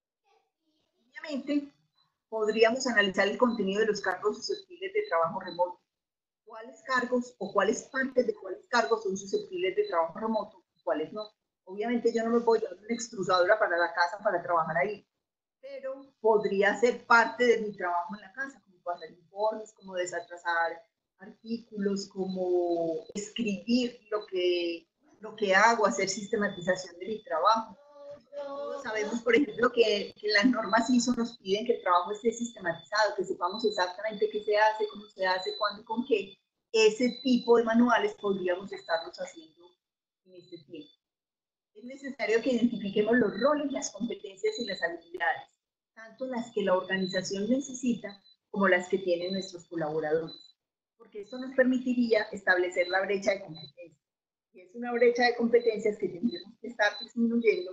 Obviamente, podríamos analizar el contenido de los cargos susceptibles de trabajo remoto. ¿Cuáles cargos o cuáles partes de cuáles cargos son susceptibles de trabajo remoto y cuáles no? Obviamente yo no me voy a llevar una extrusadora para la casa para trabajar ahí, pero podría ser parte de mi trabajo en la casa, como pasar informes, como desatrasar artículos, como escribir lo que hago, hacer sistematización de mi trabajo. Todos sabemos, por ejemplo, que las normas ISO nos piden que el trabajo esté sistematizado, que sepamos exactamente qué se hace, cómo se hace, cuándo y con qué. Ese tipo de manuales podríamos estarlos haciendo en este tiempo. Es necesario que identifiquemos los roles, las competencias y las habilidades, tanto las que la organización necesita como las que tienen nuestros colaboradores, porque esto nos permitiría establecer la brecha de competencias. Y es una brecha de competencias que tendremos que estar disminuyendo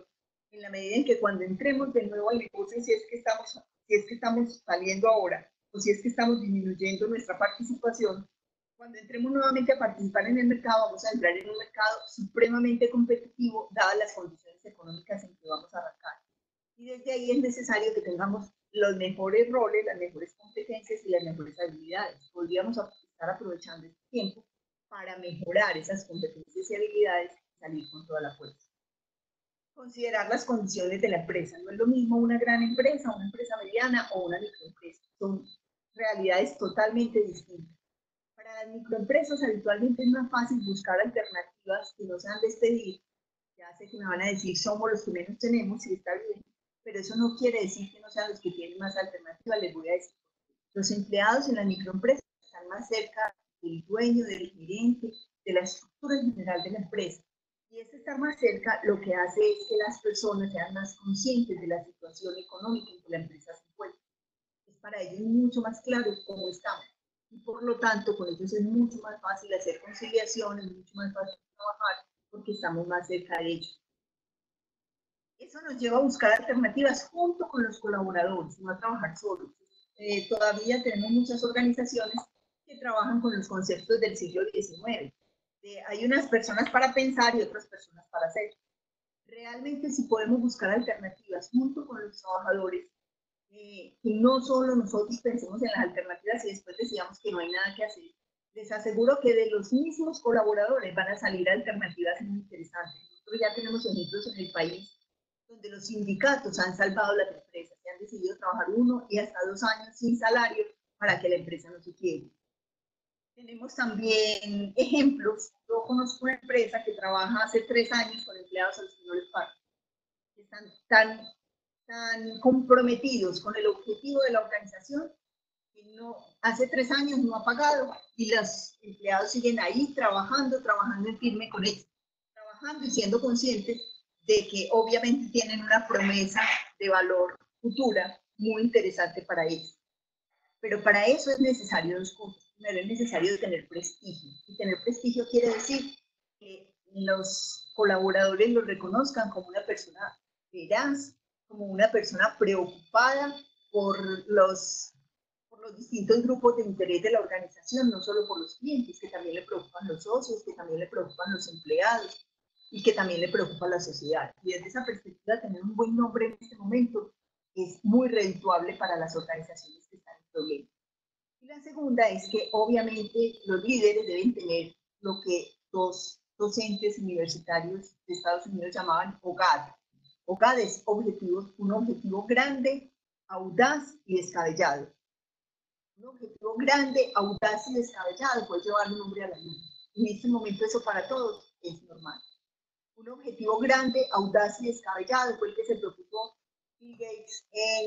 en la medida en que cuando entremos de nuevo al negocio, si es que estamos saliendo ahora, o si es que estamos disminuyendo nuestra participación, cuando entremos nuevamente a participar en el mercado, vamos a entrar en un mercado supremamente competitivo, dadas las condiciones económicas en que vamos a arrancar. Y desde ahí es necesario que tengamos los mejores roles, las mejores competencias y las mejores habilidades. Podríamos estar aprovechando este tiempo para mejorar esas competencias y habilidades y salir con toda la fuerza. Considerar las condiciones de la empresa. No es lo mismo una gran empresa, una empresa mediana o una microempresa. Son realidades totalmente distintas. Para las microempresas habitualmente es más fácil buscar alternativas que no sean despedir. Ya sé que me van a decir, somos los que menos tenemos, y está bien, pero eso no quiere decir que no sean los que tienen más alternativas. Les voy a decir, los empleados en las microempresas están más cerca del dueño, del gerente, de la estructura en general de la empresa. Y este estar más cerca lo que hace es que las personas sean más conscientes de la situación económica en que la empresa se encuentra. Es para ellos mucho más claro cómo estamos. Y por lo tanto, con ellos es mucho más fácil hacer conciliaciones, mucho más fácil trabajar, porque estamos más cerca de ellos. Eso nos lleva a buscar alternativas junto con los colaboradores, no a trabajar solos. Todavía tenemos muchas organizaciones que trabajan con los conceptos del siglo XIX. Hay unas personas para pensar y otras personas para hacer. Realmente, si podemos buscar alternativas junto con los trabajadores, que no solo nosotros pensemos en las alternativas y después decíamos que no hay nada que hacer, les aseguro que de los mismos colaboradores van a salir alternativas muy interesantes. Nosotros ya tenemos ejemplos en el país donde los sindicatos han salvado las empresas, que han decidido trabajar 1 y hasta 2 años sin salario para que la empresa no se quiebre. Tenemos también ejemplos. Yo conozco una empresa que trabaja hace 3 años con empleados a los que no les pagan. Están tan comprometidos con el objetivo de la organización que hace 3 años no ha pagado y los empleados siguen ahí trabajando en firme con ellos, trabajando y siendo conscientes de que obviamente tienen una promesa de valor futura muy interesante para ellos. Pero para eso es necesario 2 cosas. Primero, es necesario tener prestigio. Y tener prestigio quiere decir que los colaboradores los reconozcan como una persona veraz, como una persona preocupada por los distintos grupos de interés de la organización, no solo por los clientes, que también le preocupan los socios, que también le preocupan los empleados y que también le preocupa la sociedad. Y desde esa perspectiva, tener un buen nombre en este momento es muy redituable para las organizaciones que están en problemas. Y la segunda es que obviamente los líderes deben tener lo que 2 docentes universitarios de Estados Unidos llamaban OGAD. OGAD es un objetivo grande, audaz y descabellado. Un objetivo grande, audaz y descabellado puede llevar un hombre a la luna. En este momento eso para todos es normal. Un objetivo grande, audaz y descabellado fue el que se preocupó Bill Gates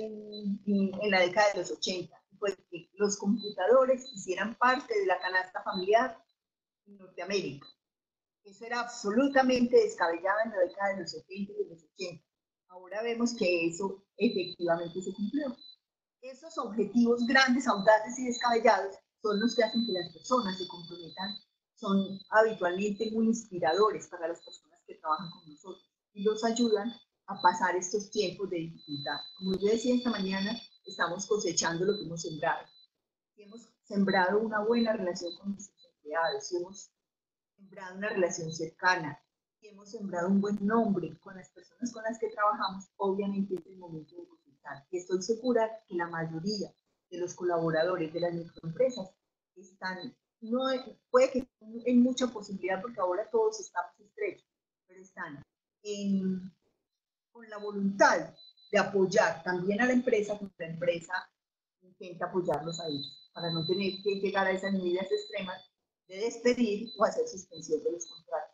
en la década de los 80. Fue que los computadores hicieran parte de la canasta familiar en Norteamérica. Eso era absolutamente descabellado en la década de los 70 y de los 80. Ahora vemos que eso efectivamente se cumplió. Esos objetivos grandes, audaces y descabellados son los que hacen que las personas se comprometan. Son habitualmente muy inspiradores para las personas que trabajan con nosotros y los ayudan a pasar estos tiempos de dificultad. Como yo decía esta mañana, estamos cosechando lo que hemos sembrado. Si hemos sembrado una buena relación con nuestros empleados, si hemos sembrado una relación cercana, si hemos sembrado un buen nombre con las personas con las que trabajamos, obviamente es el momento de cosechar. Y estoy segura que la mayoría de los colaboradores de las microempresas están, no puede que en mucha posibilidad, porque ahora todos estamos estrechos, pero están con la voluntad de apoyar también a la empresa, cuando la empresa intenta apoyarlos a ellos, para no tener que llegar a esas medidas extremas de despedir o hacer suspensión de los contratos.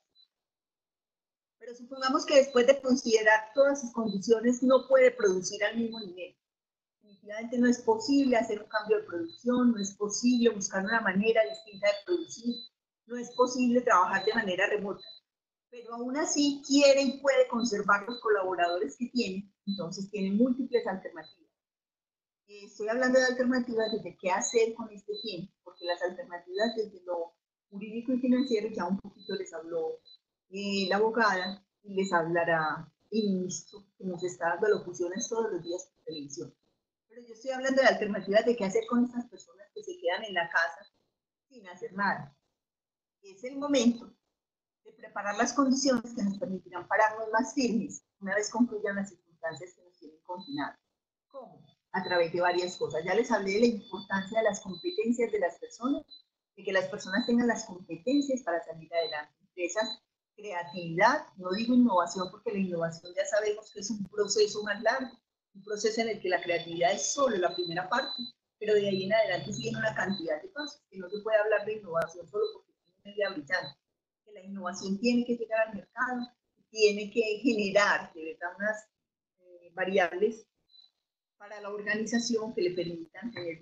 Pero supongamos que después de considerar todas sus condiciones no puede producir al mismo nivel. Definitivamente no es posible hacer un cambio de producción, no es posible buscar una manera distinta de producir, no es posible trabajar de manera remota. Pero aún así quiere y puede conservar los colaboradores que tiene, entonces tiene múltiples alternativas. Estoy hablando de alternativas desde qué hacer con este tiempo, porque las alternativas desde lo jurídico y financiero ya un poquito les habló la abogada y les hablará y ministro que nos está dando locuciones todos los días por televisión. Pero yo estoy hablando de alternativas de qué hacer con estas personas que se quedan en la casa sin hacer nada. Es el momento de preparar las condiciones que nos permitirán pararnos más firmes una vez concluyan las circunstancias que nos tienen confinados. ¿Cómo? A través de varias cosas. Ya les hablé de la importancia de las competencias de las personas, de que las personas tengan las competencias para salir adelante. De esas, creatividad, no digo innovación porque la innovación ya sabemos que es un proceso más largo, un proceso en el que la creatividad es solo la primera parte, pero de ahí en adelante siguen una cantidad de pasos, que no se puede hablar de innovación solo porque tiene una idea brillante, que la innovación tiene que llegar al mercado, tiene que generar de verdad unas variables para la organización que le permitan tener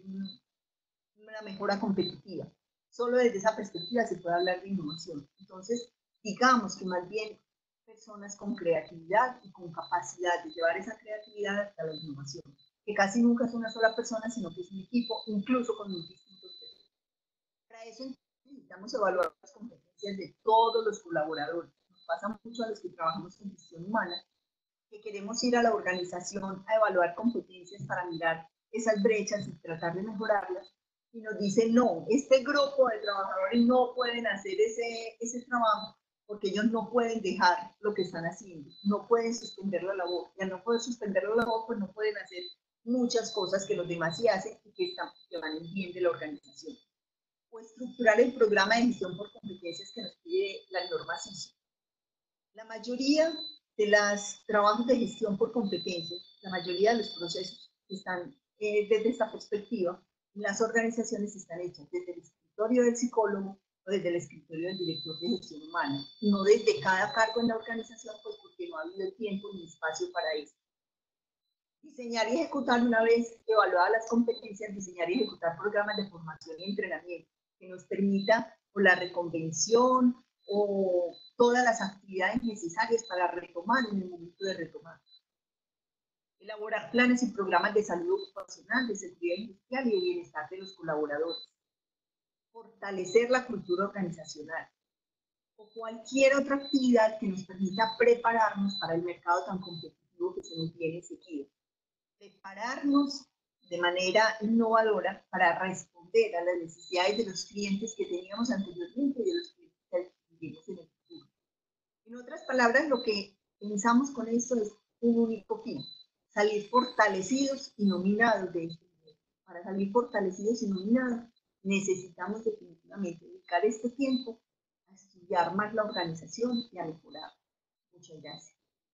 una mejora competitiva. Solo desde esa perspectiva se puede hablar de innovación. Entonces, digamos que más bien personas con creatividad y con capacidad de llevar esa creatividad hasta la innovación, que casi nunca es una sola persona, sino que es un equipo, incluso con muy distintos perfiles. Para eso necesitamos evaluar las competencias de todos los colaboradores. Nos pasa mucho a los que trabajamos en gestión humana, que queremos ir a la organización a evaluar competencias para mirar esas brechas y tratar de mejorarlas, y nos dicen, no, este grupo de trabajadores no pueden hacer ese trabajo porque ellos no pueden dejar lo que están haciendo, no pueden suspender la labor, y al no poder suspender la labor, pues no pueden hacer muchas cosas que los demás sí hacen y que van en bien de la organización. O estructurar el programa de gestión por competencias que nos pide la norma CISO. La mayoría de los trabajos de gestión por competencias, la mayoría de los procesos que están desde esta perspectiva, las organizaciones están hechas desde el escritorio del psicólogo o desde el escritorio del director de gestión humana, no desde cada cargo en la organización, pues porque no ha habido tiempo ni espacio para eso. Diseñar y ejecutar, una vez evaluadas las competencias, diseñar y ejecutar programas de formación y entrenamiento que nos permita o la reconvención o todas las actividades necesarias para retomar en el momento de retomar. Elaborar planes y programas de salud ocupacional, de seguridad industrial y de bienestar de los colaboradores. Fortalecer la cultura organizacional. O cualquier otra actividad que nos permita prepararnos para el mercado tan competitivo que se nos viene seguido. Prepararnos de manera innovadora para responder a las necesidades de los clientes que teníamos anteriormente y de los clientes que tendremos en el futuro. En otras palabras, lo que pensamos con esto es un único fin: salir fortalecidos y nominados de este nivel. Para salir fortalecidos y nominados, necesitamos definitivamente dedicar este tiempo a estudiar más la organización y a mejorar. Muchas gracias.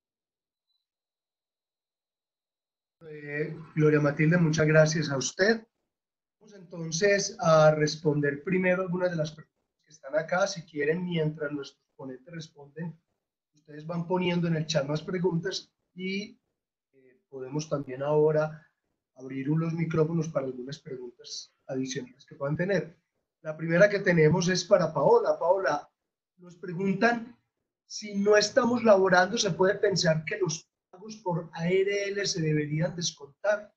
Gloria Matilde, muchas gracias a usted. Vamos entonces a responder primero algunas de las preguntas que están acá. Si quieren, mientras nuestros ponentes responden, ustedes van poniendo en el chat más preguntas y podemos también ahora abrir los micrófonos para algunas preguntas adicionales que puedan tener. La primera que tenemos es para Paola. Paola, nos preguntan si no estamos laborando, ¿se puede pensar que los pagos por ARL se deberían descontar?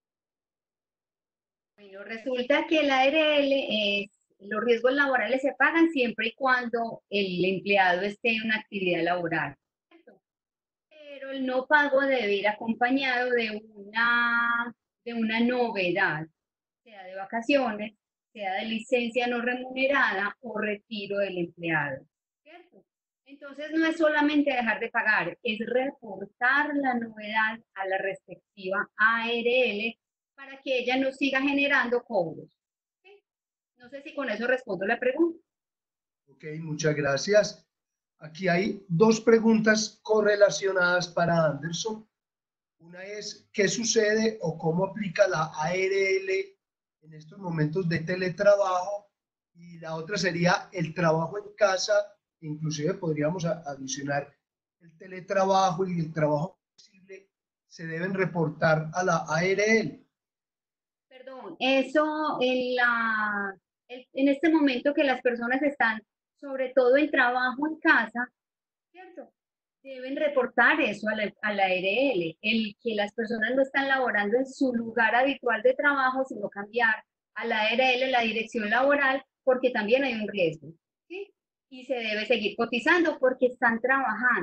Bueno, resulta que el ARL los riesgos laborales se pagan siempre y cuando el empleado esté en una actividad laboral. Pero el no pago debe ir acompañado de una novedad, sea de vacaciones, sea de licencia no remunerada o retiro del empleado, ¿cierto? Entonces no es solamente dejar de pagar, es reportar la novedad a la respectiva ARL para que ella no siga generando cobros. ¿Sí? No sé si con eso respondo la pregunta. Ok, muchas gracias. Aquí hay dos preguntas correlacionadas para Anderson. Una es, ¿qué sucede o cómo aplica la ARL en estos momentos de teletrabajo? Y la otra sería el trabajo en casa, inclusive podríamos adicionar el teletrabajo y el trabajo flexible, ¿se deben reportar a la ARL? Perdón, eso en este momento que las personas están sobre todo en trabajo en casa, ¿cierto? Deben reportar eso a la ARL, el que las personas no están laborando en su lugar habitual de trabajo, sino cambiar a la ARL la dirección laboral, porque también hay un riesgo, ¿sí? Y se debe seguir cotizando porque están trabajando.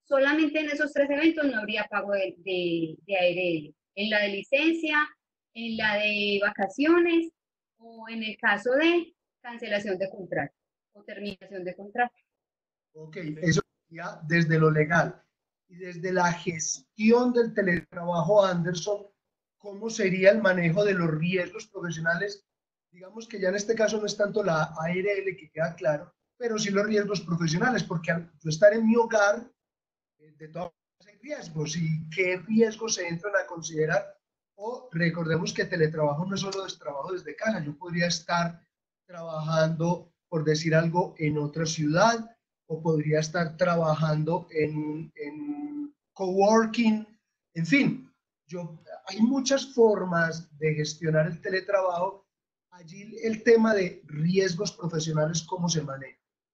solamente en esos 3 eventos no habría pago de ARL. En la de licencia, en la de vacaciones o en el caso de cancelación de contrato o terminación de contrato. Ok, eso sería desde lo legal. Y desde la gestión del teletrabajo, Anderson, ¿cómo sería el manejo de los riesgos profesionales? Digamos que ya en este caso no es tanto la ARL, que queda claro, pero sí los riesgos profesionales, porque al yo estar en mi hogar, de todas maneras hay riesgos. ¿Y qué riesgos se entran a considerar? O recordemos que teletrabajo no es solo trabajo desde casa, yo podría estar trabajando, por decir algo, en otra ciudad, o podría estar trabajando en coworking, en fin, hay muchas formas de gestionar el teletrabajo. Allí el tema de riesgos profesionales, ¿cómo se maneja?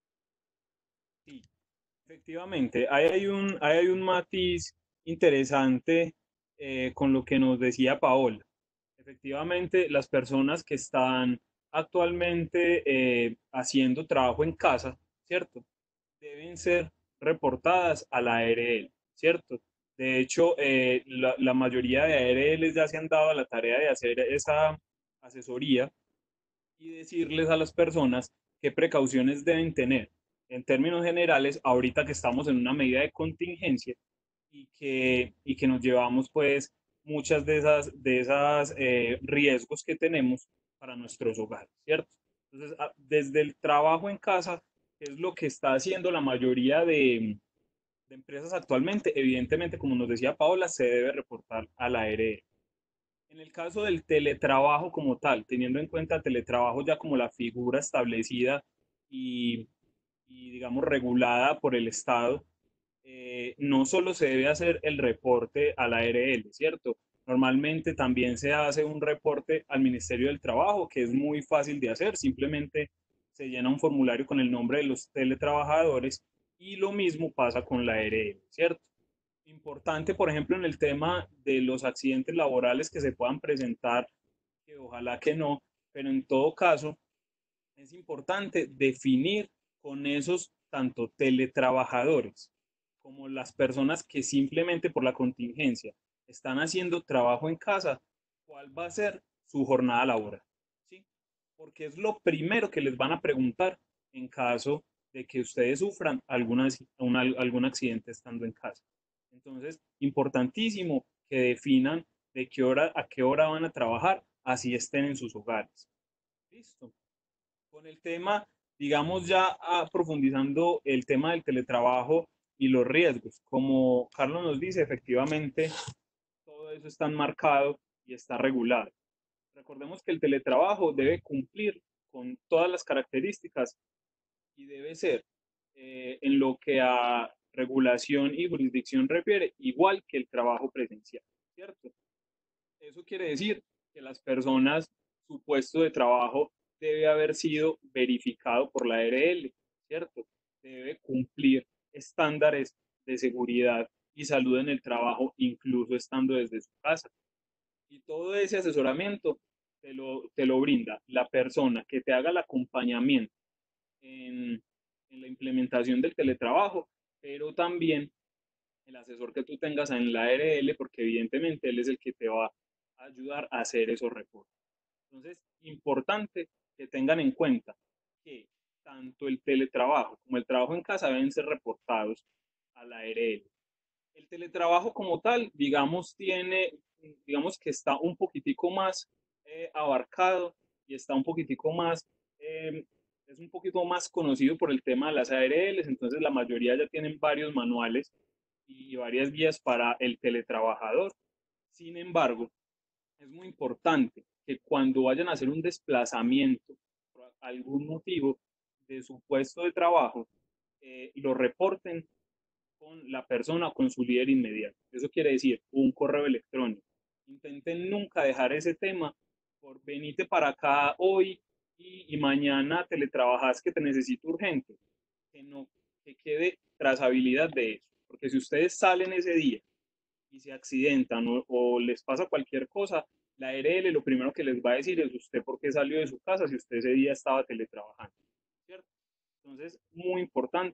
Sí, efectivamente, ahí hay un matiz interesante con lo que nos decía Paola. Efectivamente, las personas que están actualmente haciendo trabajo en casa, ¿cierto? Deben ser reportadas a la ARL, ¿cierto? De hecho, la mayoría de ARLs ya se han dado a la tarea de hacer esa asesoría y decirles a las personas qué precauciones deben tener. En términos generales, ahorita que estamos en una medida de contingencia y que nos llevamos pues muchas de esas riesgos que tenemos para nuestros hogares, ¿cierto? Entonces, desde el trabajo en casa, que es lo que está haciendo la mayoría de empresas actualmente, evidentemente, como nos decía Paola, se debe reportar a la ARL. En el caso del teletrabajo como tal, teniendo en cuenta el teletrabajo ya como la figura establecida y, digamos, regulada por el Estado, no solo se debe hacer el reporte a la ARL, ¿cierto? Normalmente también se hace un reporte al Ministerio del Trabajo, que es muy fácil de hacer, simplemente se llena un formulario con el nombre de los teletrabajadores y lo mismo pasa con la ARL, ¿cierto? Importante, por ejemplo, en el tema de los accidentes laborales que se puedan presentar, que ojalá que no, pero en todo caso es importante definir con esos tanto teletrabajadores como las personas que simplemente por la contingencia están haciendo trabajo en casa, cuál va a ser su jornada laboral, ¿sí? Porque es lo primero que les van a preguntar en caso de que ustedes sufran algún accidente estando en casa. Entonces, importantísimo que definan de qué hora a qué hora van a trabajar, así estén en sus hogares. Listo. Con el tema, digamos ya profundizando el tema del teletrabajo y los riesgos. Como Carlos nos dice, efectivamente, todo eso está marcado y está regulado. Recordemos que el teletrabajo debe cumplir con todas las características y debe ser, en lo que a regulación y jurisdicción refiere, igual que el trabajo presencial, ¿cierto? Eso quiere decir que las personas, su puesto de trabajo debe haber sido verificado por la ARL, ¿cierto? Debe cumplir estándares de seguridad y salud en el trabajo, incluso estando desde su casa. Y todo ese asesoramiento te lo brinda la persona que te haga el acompañamiento en, en la implementación del teletrabajo, pero también el asesor que tú tengas en la ARL, porque evidentemente él es el que te va a ayudar a hacer esos reportes. Entonces, importante que tengan en cuenta que tanto el teletrabajo como el trabajo en casa deben ser reportados a la ARL. El teletrabajo como tal, digamos que está un poquitico más abarcado y está un poquitico más, es un poquito más conocido por el tema de las ARLs, entonces la mayoría ya tienen varios manuales y varias guías para el teletrabajador. Sin embargo, es muy importante que cuando vayan a hacer un desplazamiento por algún motivo de su puesto de trabajo, lo reporten con la persona o con su líder inmediato. Eso quiere decir un correo electrónico. Intenten nunca dejar ese tema por venite para acá hoy y mañana teletrabajas que te necesito urgente. Que no, que quede trazabilidad de eso. Porque si ustedes salen ese día y se accidentan o les pasa cualquier cosa, la ARL lo primero que les va a decir es usted por qué salió de su casa si usted ese día estaba teletrabajando, ¿cierto? Entonces, muy importante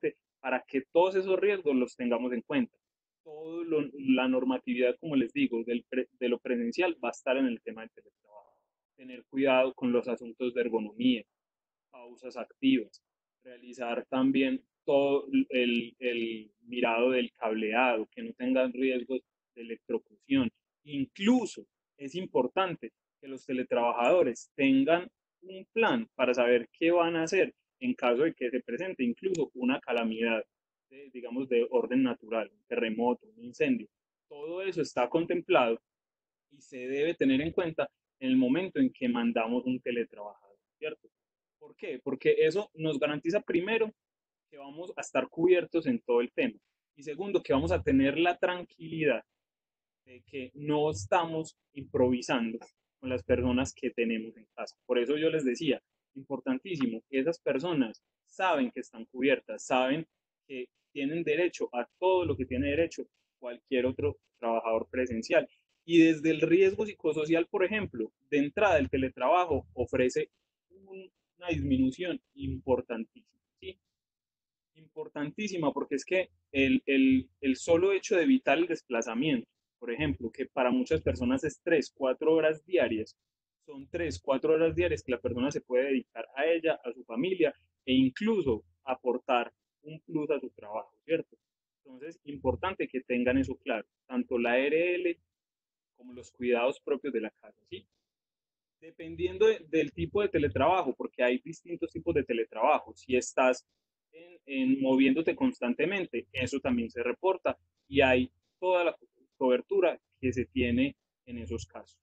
para que todos esos riesgos los tengamos en cuenta. La normatividad, como les digo, de lo presencial va a estar en el tema del teletrabajo. Tener cuidado con los asuntos de ergonomía, pausas activas, realizar también todo el mirado del cableado, que no tengan riesgos de electrocución. Incluso es importante que los teletrabajadores tengan un plan para saber qué van a hacer en caso de que se presente incluso una calamidad, digamos, de orden natural, un terremoto, un incendio. Todo eso está contemplado y se debe tener en cuenta en el momento en que mandamos un teletrabajador, ¿cierto? ¿Por qué? Porque eso nos garantiza primero que vamos a estar cubiertos en todo el tema y segundo que vamos a tener la tranquilidad de que no estamos improvisando con las personas que tenemos en casa. Por eso yo les decía, importantísimo, que esas personas saben que están cubiertas, saben que tienen derecho a todo lo que tiene derecho cualquier otro trabajador presencial. Y desde el riesgo psicosocial, por ejemplo, de entrada el teletrabajo ofrece una disminución importantísima, ¿sí? Importantísima porque es que el solo hecho de evitar el desplazamiento, por ejemplo, que para muchas personas es 3, 4 horas diarias, son 3, 4 horas diarias que la persona se puede dedicar a ella, a su familia e incluso aportar un plus a su trabajo, ¿cierto? Entonces, importante que tengan eso claro, tanto la ARL como los cuidados propios de la casa, ¿sí? Dependiendo del tipo de teletrabajo, porque hay distintos tipos de teletrabajo. Si estás moviéndote constantemente, eso también se reporta y hay toda la cobertura que se tiene en esos casos.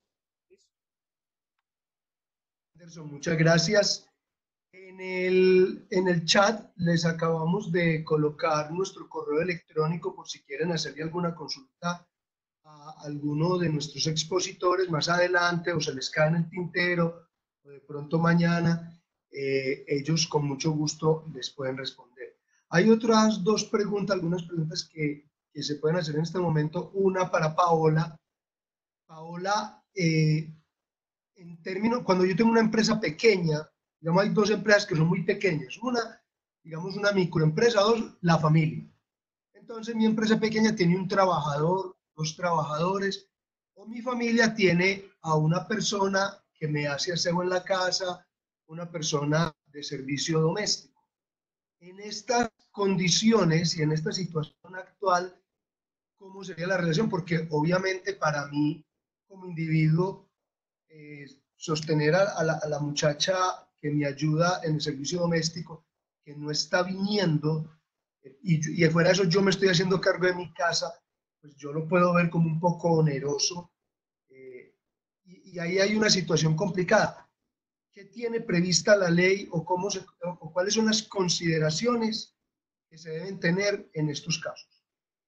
Anderson, muchas gracias. En el chat les acabamos de colocar nuestro correo electrónico por si quieren hacerle alguna consulta a alguno de nuestros expositores más adelante o se les cae en el tintero o de pronto mañana, ellos con mucho gusto les pueden responder. Hay otras dos preguntas, algunas preguntas que se pueden hacer en este momento. Una para Paola. Paola, en términos, cuando yo tengo una empresa pequeña, digamos, hay dos empresas que son muy pequeñas. Una, digamos, una microempresa, dos, la familia. Entonces, mi empresa pequeña tiene un trabajador, 2 trabajadores, o mi familia tiene a una persona que me hace aseo en la casa, una persona de servicio doméstico. En estas condiciones y en esta situación actual, ¿cómo sería la relación? Porque obviamente para mí, como individuo, sostener a la muchacha que me ayuda en el servicio doméstico, que no está viniendo, y fuera de eso yo me estoy haciendo cargo de mi casa, pues yo lo puedo ver como un poco oneroso, y ahí hay una situación complicada. ¿Qué tiene prevista la ley o cuáles son las consideraciones que se deben tener en estos casos?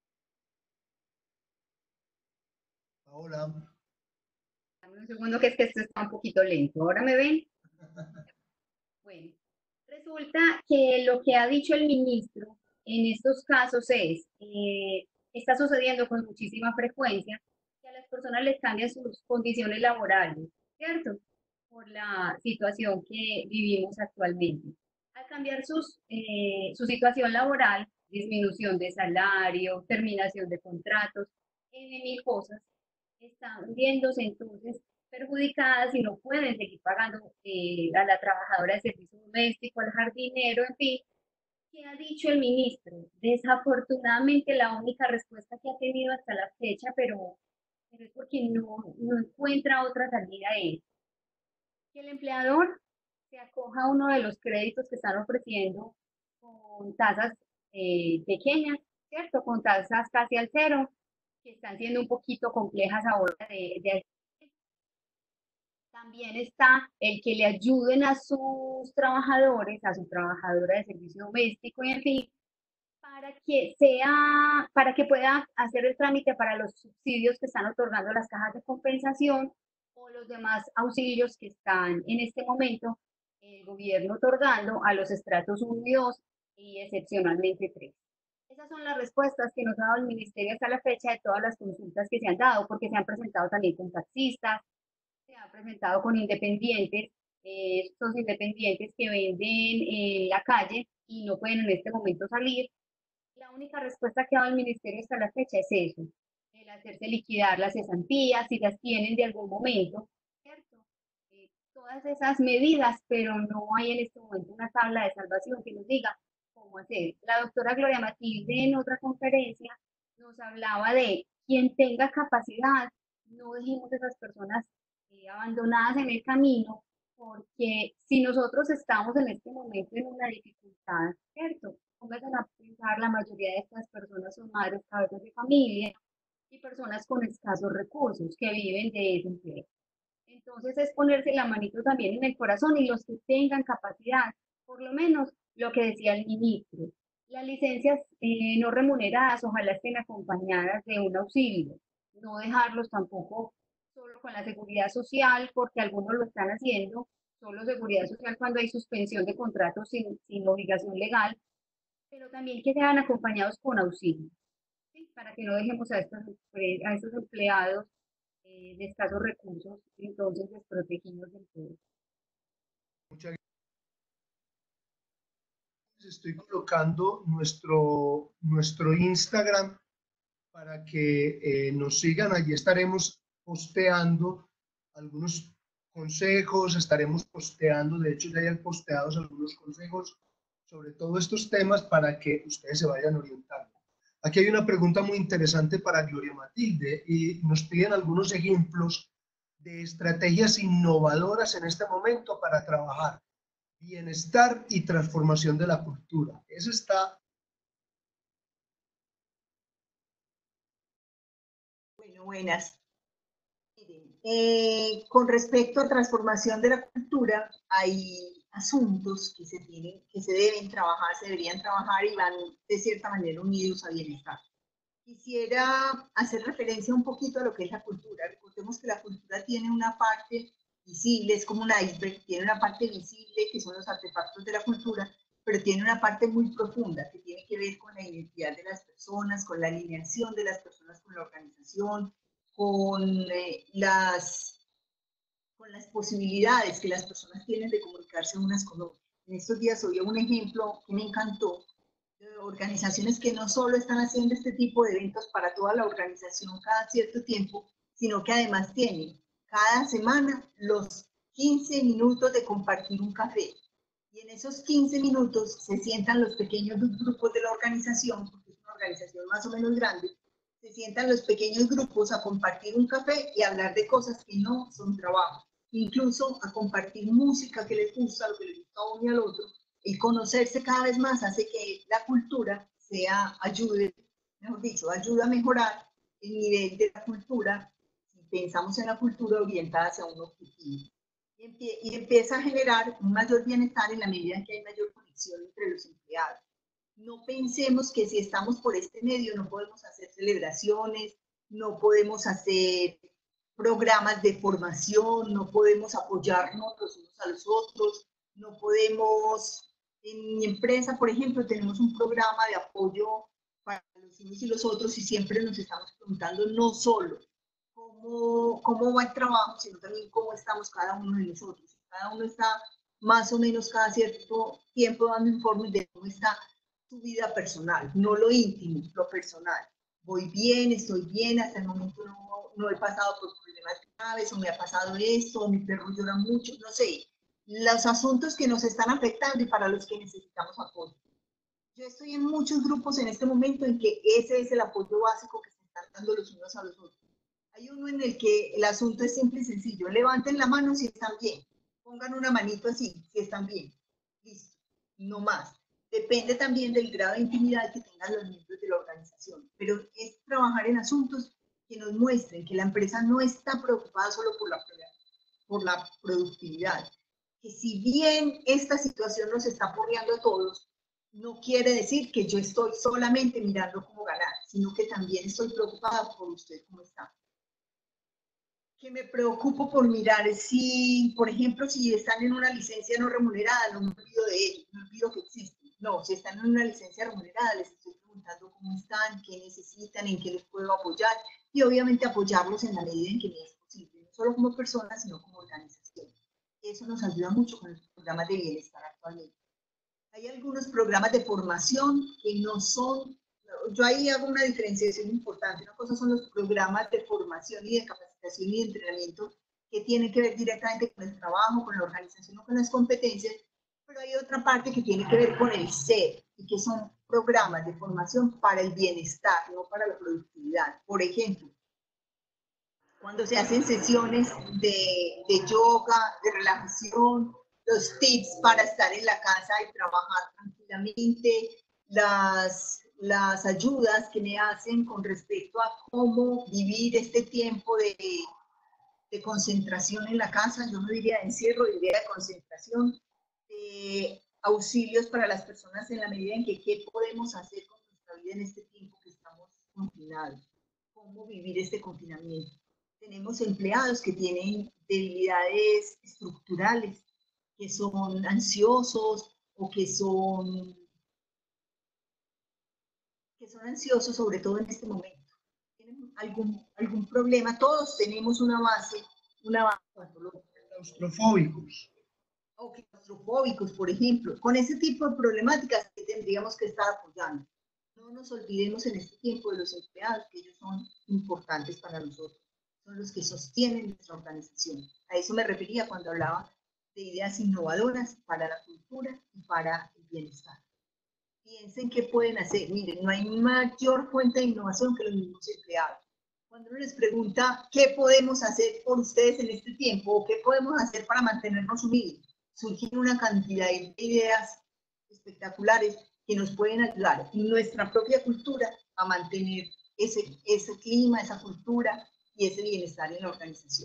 Ahora. Dame un segundo que es que esto está un poquito lento. ¿Ahora me ven? Bueno, resulta que lo que ha dicho el ministro en estos casos es, está sucediendo con muchísima frecuencia, que a las personas les cambian sus condiciones laborales, ¿cierto? Por la situación que vivimos actualmente. Al cambiar su situación laboral, disminución de salario, terminación de contratos, mil cosas, están viéndose entonces perjudicadas y no pueden seguir pagando a la trabajadora de servicio doméstico, al jardinero, en fin. ¿Qué ha dicho el ministro? Desafortunadamente la única respuesta que ha tenido hasta la fecha, pero es porque no encuentra otra salida es que el empleador se acoja a uno de los créditos que están ofreciendo con tasas pequeñas, ¿cierto? Con tasas casi al cero, que están siendo un poquito complejas ahora de también está el que le ayuden a sus trabajadores, a su trabajadora de servicio doméstico y en fin, para que pueda hacer el trámite para los subsidios que están otorgando las cajas de compensación o los demás auxilios que están en este momento el gobierno otorgando a los estratos 1 y 2 y excepcionalmente 3. Esas son las respuestas que nos ha dado el ministerio hasta la fecha de todas las consultas que se han dado, porque se han presentado también con taxistas, se ha presentado con independientes, estos independientes que venden en la calle y no pueden en este momento salir, La única respuesta que ha dado el ministerio hasta la fecha es eso, el hacerse liquidar las cesantías, si las tienen de algún momento, ¿cierto? Todas esas medidas, pero no hay en este momento una tabla de salvación que nos diga cómo hacer. La doctora Gloria Matilde en otra conferencia nos hablaba de quien tenga capacidad, no dejemos a esas personas abandonadas en el camino, porque si nosotros estamos en este momento en una dificultad, ¿cierto? Pónganse a pensar, la mayoría de estas personas son madres, cabezas de familia y personas con escasos recursos que viven de ese empleo. Entonces es ponerse la manito también en el corazón y los que tengan capacidad, por lo menos lo que decía el ministro, las licencias no remuneradas ojalá estén acompañadas de un auxilio, no dejarlos tampoco solo con la seguridad social, porque algunos lo están haciendo, solo seguridad social cuando hay suspensión de contratos sin obligación legal, pero también que sean acompañados con auxilio, ¿sí? Para que no dejemos a estos empleados de escasos recursos, entonces desprotegidos del todo. Muchas gracias. Estoy colocando nuestro Instagram para que nos sigan. Allí estaremos posteando algunos consejos, estaremos posteando, de hecho ya hayan posteados algunos consejos sobre todos estos temas para que ustedes se vayan orientando. Aquí hay una pregunta muy interesante para Gloria Matilde y nos piden algunos ejemplos de estrategias innovadoras en este momento para trabajar bienestar y transformación de la cultura. Eso está. Bueno, buenas. Con respecto a transformación de la cultura, hay asuntos que se deben trabajar, se deberían trabajar y van de cierta manera unidos a bienestar. Quisiera hacer referencia un poquito a lo que es la cultura. Recordemos que la cultura tiene una parte visible, es como un iceberg, tiene una parte visible que son los artefactos de la cultura, pero tiene una parte muy profunda que tiene que ver con la identidad de las personas, con la alineación de las personas con la organización, con las posibilidades que las personas tienen de comunicarse unas con otras. En estos días oí un ejemplo que me encantó, de organizaciones que no solo están haciendo este tipo de eventos para toda la organización cada cierto tiempo, sino que además tienen cada semana los 15 minutos de compartir un café. Y en esos 15 minutos se sientan los pequeños grupos de la organización, porque es una organización más o menos grande, se sientan los pequeños grupos a compartir un café y a hablar de cosas que no son trabajo, incluso a compartir música que les gusta, lo que les gusta a uno y al otro. El conocerse cada vez más hace que la cultura ayude a mejorar el nivel de la cultura, si pensamos en la cultura orientada hacia un objetivo. Y empieza a generar un mayor bienestar en la medida en que hay mayor conexión entre los empleados. No pensemos que si estamos por este medio no podemos hacer celebraciones, no podemos hacer programas de formación, no podemos apoyarnos los unos a los otros, no podemos. En mi empresa, por ejemplo, tenemos un programa de apoyo para los unos y los otros y siempre nos estamos preguntando no solo cómo va el trabajo, sino también cómo estamos cada uno de nosotros. Cada uno está más o menos cada cierto tiempo dando informes de cómo está su vida personal, no lo íntimo, lo personal. Voy bien, estoy bien, hasta el momento no he pasado por problemas graves, o me ha pasado esto, o mi perro llora mucho, no sé. Los asuntos que nos están afectando y para los que necesitamos apoyo. Yo estoy en muchos grupos en este momento en que ese es el apoyo básico que se están dando los unos a los otros. Hay uno en el que el asunto es simple y sencillo. Levanten la mano si están bien. Pongan una manito así, si están bien. Listo. No más. Depende también del grado de intimidad que tengan los miembros de la organización. Pero es trabajar en asuntos que nos muestren que la empresa no está preocupada solo por la productividad. Que si bien esta situación nos está porreando a todos, no quiere decir que yo estoy solamente mirando cómo ganar, sino que también estoy preocupada por usted cómo está. Que me preocupo por mirar si, por ejemplo, si están en una licencia no remunerada, no me olvido de ellos, no olvido que existen. No, si están en una licencia remunerada, les estoy preguntando cómo están, qué necesitan, en qué les puedo apoyar y obviamente apoyarlos en la medida en que me es posible, no solo como personas, sino como organización. Eso nos ayuda mucho con los programas de bienestar actualmente. Hay algunos programas de formación que no son yo ahí hago una diferenciación importante. Una cosa son los programas de formación y de capacitación y de entrenamiento que tienen que ver directamente con el trabajo, con la organización o con las competencias, pero hay otra parte que tiene que ver con el ser y que son programas de formación para el bienestar, no para la productividad. Por ejemplo, cuando se hacen sesiones de yoga, de relajación, los tips para estar en la casa y trabajar tranquilamente, las ayudas que me hacen con respecto a cómo vivir este tiempo de concentración en la casa, yo no diría de encierro, diría de concentración, auxilios para las personas en la medida en que qué podemos hacer con nuestra vida en este tiempo que estamos confinados, cómo vivir este confinamiento. Tenemos empleados que tienen debilidades estructurales, que son ansiosos o que son ansiosos, sobre todo en este momento. Tienen algún problema, todos tenemos una base claustrofóbicos. O claustrofóbicos, por ejemplo. Con ese tipo de problemáticas que tendríamos que estar apoyando. No nos olvidemos en este tiempo de los empleados, que ellos son importantes para nosotros. Son los que sostienen nuestra organización. A eso me refería cuando hablaba de ideas innovadoras para la cultura y para el bienestar. Piensen qué pueden hacer. Miren, no hay mayor fuente de innovación que los mismos empleados. Cuando uno les pregunta qué podemos hacer por ustedes en este tiempo o qué podemos hacer para mantenernos unidos, surgen una cantidad de ideas espectaculares que nos pueden ayudar en nuestra propia cultura a mantener ese clima, esa cultura y ese bienestar en la organización.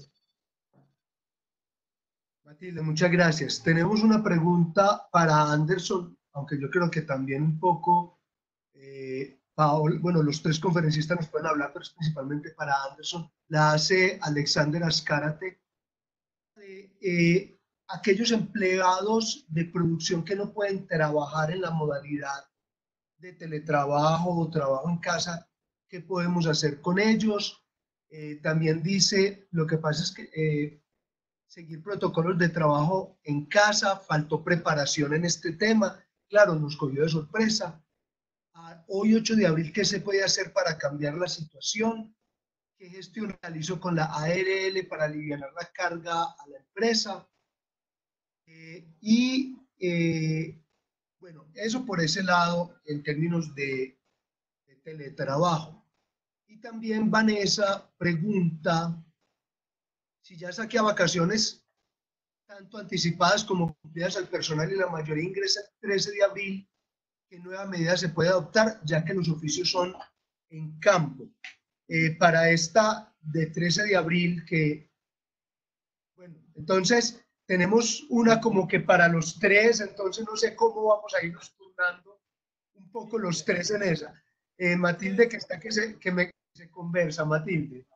Matilde, muchas gracias. Tenemos una pregunta para Anderson, aunque yo creo que también un poco, Paola, bueno, los tres conferencistas nos pueden hablar, pero es principalmente para Anderson. La hace Alexander Azcárate. Aquellos empleados de producción que no pueden trabajar en la modalidad de teletrabajo o trabajo en casa, ¿qué podemos hacer con ellos? También dice, lo que pasa es que seguir protocolos de trabajo en casa, faltó preparación en este tema, claro, nos cogió de sorpresa. Hoy 8 de abril, ¿qué se puede hacer para cambiar la situación? ¿Qué gestión realizó con la ARL para aliviar la carga a la empresa? Bueno, eso por ese lado en términos de teletrabajo. Y también Vanessa pregunta si ya saqué a vacaciones tanto anticipadas como cumplidas al personal y la mayoría ingresa el 13 de abril, ¿qué nueva medida se puede adoptar ya que los oficios son en campo? Para esta de 13 de abril que, bueno, entonces tenemos una como que para los tres, entonces no sé cómo vamos a irnos turnando un poco los tres en esa. Matilde, que está que se conversa, Matilde.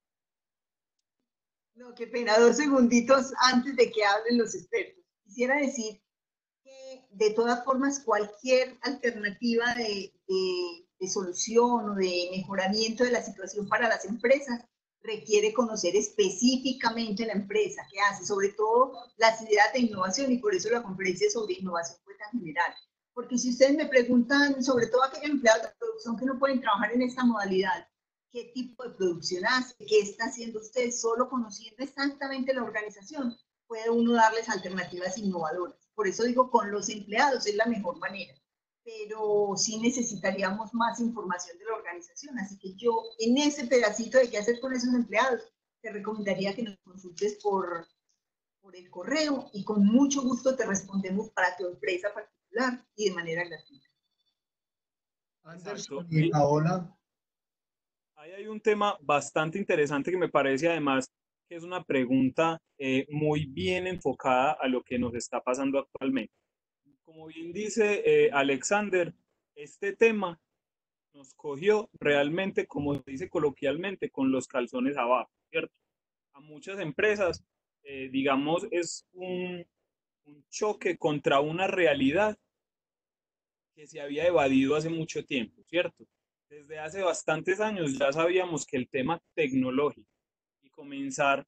No, qué pena, 2 segunditos antes de que hablen los expertos. Quisiera decir que de todas formas cualquier alternativa de solución o de mejoramiento de la situación para las empresas requiere conocer específicamente la empresa, qué hace, sobre todo las ideas de innovación, y por eso la conferencia sobre innovación fue tan general. Porque si ustedes me preguntan, sobre todo aquellos empleados de producción que no pueden trabajar en esta modalidad, ¿qué tipo de producción hace? ¿Qué está haciendo usted? Solo conociendo exactamente la organización puede uno darles alternativas innovadoras. Por eso digo, con los empleados es la mejor manera, pero sí necesitaríamos más información de la organización. Así que yo, en ese pedacito de qué hacer con esos empleados, te recomendaría que nos consultes por el correo y con mucho gusto te respondemos para tu empresa particular y de manera gratuita. Anderson y Paola. Ahí hay un tema bastante interesante que me parece además que es una pregunta muy bien enfocada a lo que nos está pasando actualmente. Como bien dice Alexander, este tema nos cogió realmente, como se dice coloquialmente, con los calzones abajo, ¿cierto? A muchas empresas, digamos, es un choque contra una realidad que se había evadido hace mucho tiempo, ¿cierto? Desde hace bastantes años ya sabíamos que el tema tecnológico y comenzar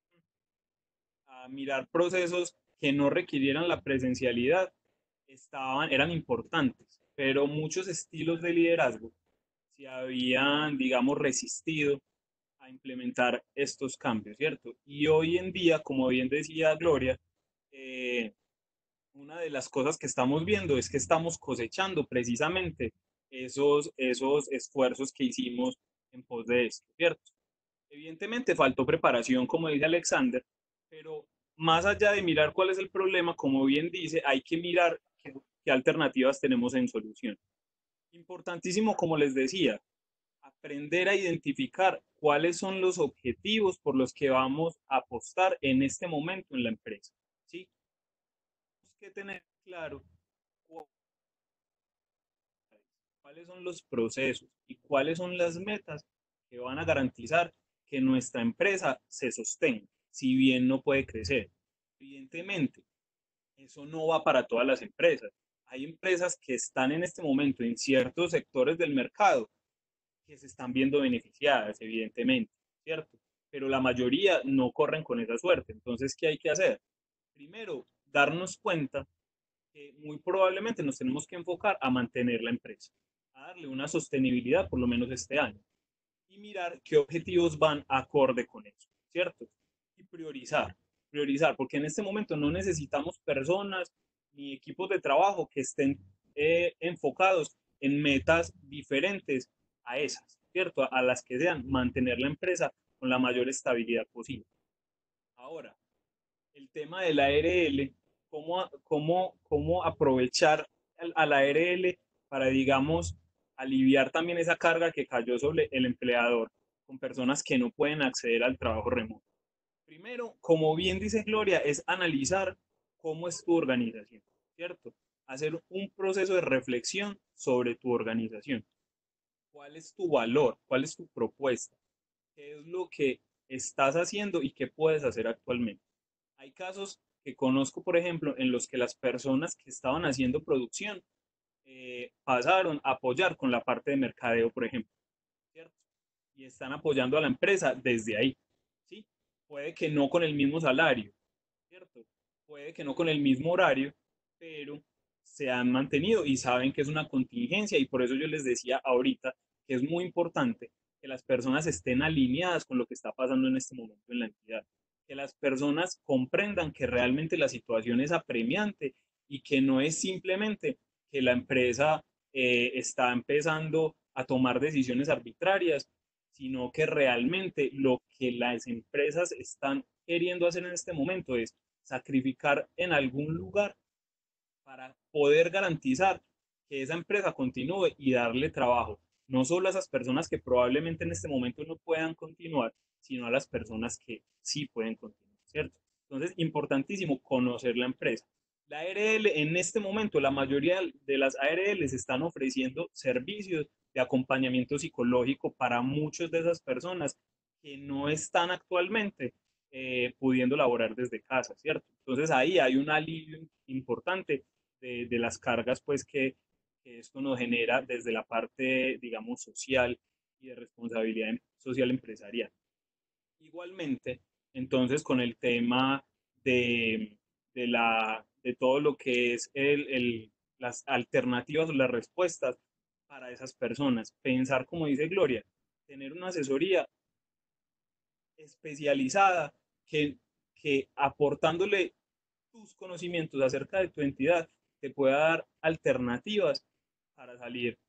a mirar procesos que no requirieran la presencialidad eran importantes, pero muchos estilos de liderazgo se habían, digamos, resistido a implementar estos cambios, ¿cierto? Y hoy en día, como bien decía Gloria, una de las cosas que estamos viendo es que estamos cosechando precisamente esos esfuerzos que hicimos en pos de esto, ¿cierto? Evidentemente faltó preparación, como dice Alexander, pero más allá de mirar cuál es el problema, como bien dice, hay que mirar qué alternativas tenemos en solución. Importantísimo, como les decía, aprender a identificar cuáles son los objetivos por los que vamos a apostar en este momento en la empresa, ¿sí? Tenemos que tener claro cuáles son los procesos y cuáles son las metas que van a garantizar que nuestra empresa se sostenga, si bien no puede crecer. Evidentemente, eso no va para todas las empresas. Hay empresas que están en este momento en ciertos sectores del mercado que se están viendo beneficiadas, evidentemente, ¿cierto? Pero la mayoría no corren con esa suerte. Entonces, ¿qué hay que hacer? Primero, darnos cuenta que muy probablemente nos tenemos que enfocar a mantener la empresa, a darle una sostenibilidad por lo menos este año y mirar qué objetivos van acorde con eso, ¿cierto? Y priorizar, porque en este momento no necesitamos personas ni equipos de trabajo que estén enfocados en metas diferentes a esas, ¿cierto? A las que sean mantener la empresa con la mayor estabilidad posible. Ahora, el tema de la ARL, cómo aprovechar a la ARL para, digamos, aliviar también esa carga que cayó sobre el empleador con personas que no pueden acceder al trabajo remoto. Primero, como bien dice Gloria, es analizar cómo es tu organización, ¿cierto? Hacer un proceso de reflexión sobre tu organización. ¿Cuál es tu valor? ¿Cuál es tu propuesta? ¿Qué es lo que estás haciendo y qué puedes hacer actualmente? Hay casos que conozco, por ejemplo, en los que las personas que estaban haciendo producción pasaron a apoyar con la parte de mercadeo, por ejemplo, ¿cierto? Y están apoyando a la empresa desde ahí, ¿sí? Puede que no con el mismo salario, ¿cierto? Puede que no con el mismo horario, pero se han mantenido y saben que es una contingencia y por eso yo les decía ahorita que es muy importante que las personas estén alineadas con lo que está pasando en este momento en la entidad, que las personas comprendan que realmente la situación es apremiante y que no es simplemente que la empresa está empezando a tomar decisiones arbitrarias, sino que realmente lo que las empresas están queriendo hacer en este momento es sacrificar en algún lugar para poder garantizar que esa empresa continúe y darle trabajo, no solo a esas personas que probablemente en este momento no puedan continuar, sino a las personas que sí pueden continuar, ¿cierto? Entonces, importantísimo conocer la empresa. La ARL en este momento, la mayoría de las ARLs están ofreciendo servicios de acompañamiento psicológico para muchas de esas personas que no están actualmente pudiendo laborar desde casa, ¿cierto? Entonces ahí hay un alivio importante de las cargas pues que esto nos genera desde la parte, digamos, social y de responsabilidad social empresarial. Igualmente, entonces, con el tema de, de todo lo que es las alternativas o las respuestas para esas personas, pensar, como dice Gloria, tener una asesoría especializada que aportándole tus conocimientos acerca de tu entidad te pueda dar alternativas para salir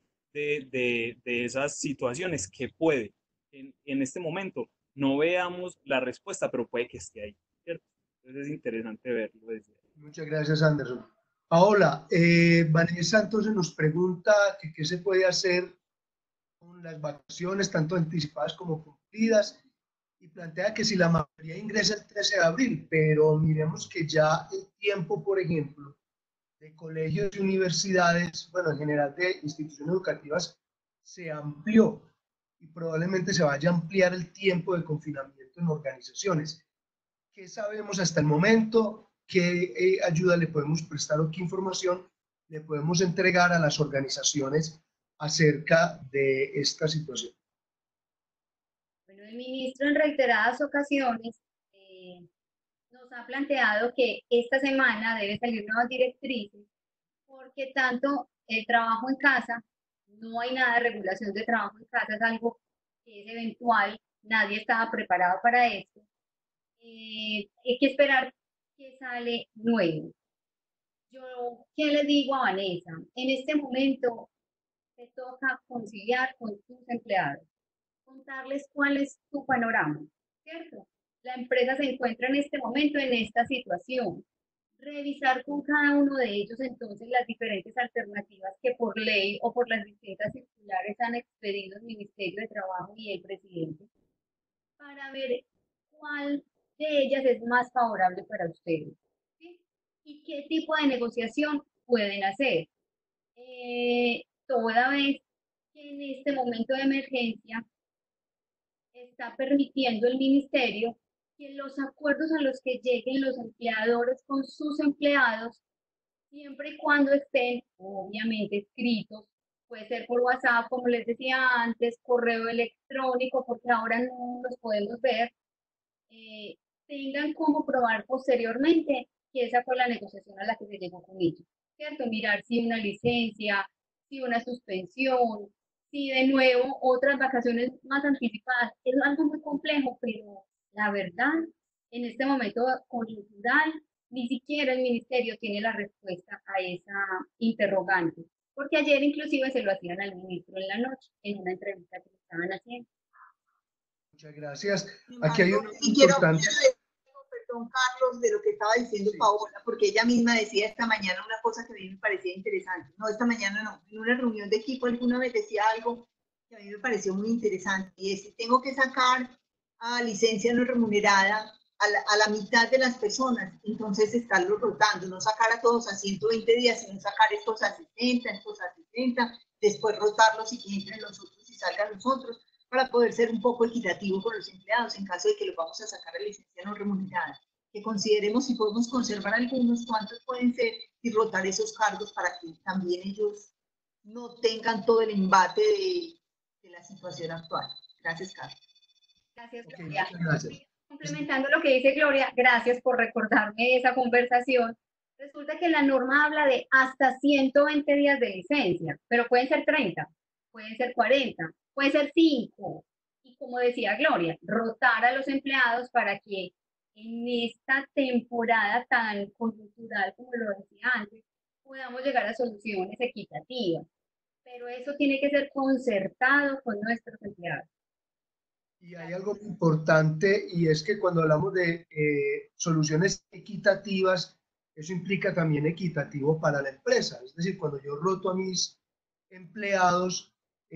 de esas situaciones que puede en este momento no veamos la respuesta, pero puede que esté ahí, ¿cierto? Entonces es interesante verlo desde ahí. Muchas gracias, Anderson. Paola, Vanessa entonces nos pregunta que qué se puede hacer con las vacaciones, tanto anticipadas como cumplidas, y plantea que si la mayoría ingresa el 13 de abril, pero miremos que ya el tiempo, por ejemplo, de colegios y universidades, bueno, en general de instituciones educativas, se amplió y probablemente se vaya a ampliar el tiempo de confinamiento en organizaciones. ¿Qué sabemos hasta el momento? ¿Qué ayuda le podemos prestar o qué información le podemos entregar a las organizaciones acerca de esta situación? Bueno, el ministro en reiteradas ocasiones nos ha planteado que esta semana debe salir nuevas directrices porque tanto el trabajo en casa no hay nada de regulación de trabajo en casa, es algo que es eventual, nadie estaba preparado para esto. Hay que esperar qué sale nuevo. Yo, ¿qué le digo a Vanessa? En este momento te toca conciliar con tus empleados, contarles cuál es tu panorama, ¿cierto? La empresa se encuentra en este momento en esta situación. Revisar con cada uno de ellos entonces las diferentes alternativas que por ley o por las distintas circulares han expedido el Ministerio de Trabajo y el presidente para ver cuál de ellas es más favorable para ustedes, ¿sí? Y qué tipo de negociación pueden hacer. Toda vez que en este momento de emergencia está permitiendo el ministerio que los acuerdos a los que lleguen los empleadores con sus empleados, siempre y cuando estén obviamente escritos, puede ser por WhatsApp, como les decía antes, correo electrónico, porque ahora no los podemos ver, eh, tengan como probar posteriormente que esa fue la negociación a la que se llegó con ellos, ¿cierto? Mirar si una licencia, si una suspensión, si de nuevo otras vacaciones más anticipadas. Es algo muy complejo, pero la verdad, en este momento coyuntural, ni siquiera el ministerio tiene la respuesta a esa interrogante, porque ayer inclusive se lo hacían al ministro en la noche, en una entrevista que le estaban haciendo. Muchas gracias. Sin Aquí hay embargo, un y quiero importante. decir, perdón, Carlos, de lo que estaba diciendo Sí. Paola, porque ella misma decía esta mañana una cosa que a mí me parecía interesante. No, esta mañana no, en una reunión de equipo alguna vez decía algo que a mí me pareció muy interesante, y es que tengo que sacar a licencia no remunerada a la mitad de las personas, entonces estarlo rotando, no sacar a todos a 120 días, sino sacar estos a 60, estos a 70, después rotarlos y que entren los otros y salgan los otros, para poder ser un poco equitativo con los empleados en caso de que los vamos a sacar a licencia no remunerada. Que consideremos si podemos conservar algunos, cuántos pueden ser y rotar esos cargos para que también ellos no tengan todo el embate de la situación actual. Gracias, Carlos. Gracias, Ok, Gloria. muchas gracias. Complementando lo que dice Gloria, gracias por recordarme esa conversación. Resulta que la norma habla de hasta 120 días de licencia, pero pueden ser 30, pueden ser 40, pueden ser 5. Y como decía Gloria, rotar a los empleados para que en esta temporada tan coyuntural, como lo decía antes, podamos llegar a soluciones equitativas. Pero eso tiene que ser concertado con nuestros empleados. Y hay algo muy importante y es que cuando hablamos de soluciones equitativas, eso implica también equitativo para la empresa. Es decir, cuando yo roto a mis empleados,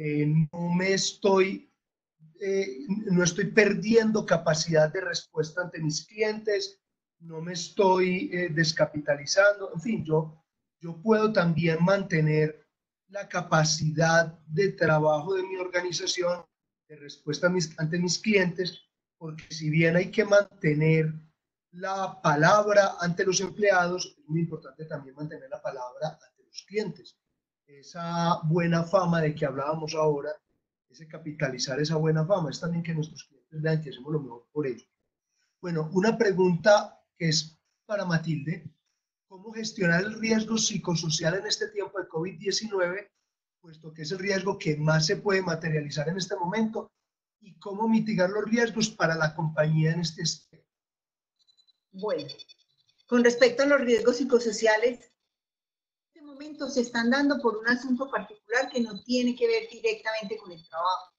no estoy perdiendo capacidad de respuesta ante mis clientes, no me estoy descapitalizando, en fin, yo puedo también mantener la capacidad de trabajo de mi organización, de respuesta ante mis clientes, porque si bien hay que mantener la palabra ante los empleados, es muy importante también mantener la palabra ante los clientes. Esa buena fama de que hablábamos ahora, ese capitalizar esa buena fama, es también que nuestros clientes vean que hacemos lo mejor por ellos. Bueno, una pregunta que es para Matilde: ¿cómo gestionar el riesgo psicosocial en este tiempo de COVID-19, puesto que es el riesgo que más se puede materializar en este momento? ¿Y cómo mitigar los riesgos para la compañía en este aspecto? Bueno, con respecto a los riesgos psicosociales, en este momento se están dando por un asunto particular que no tiene que ver directamente con el trabajo.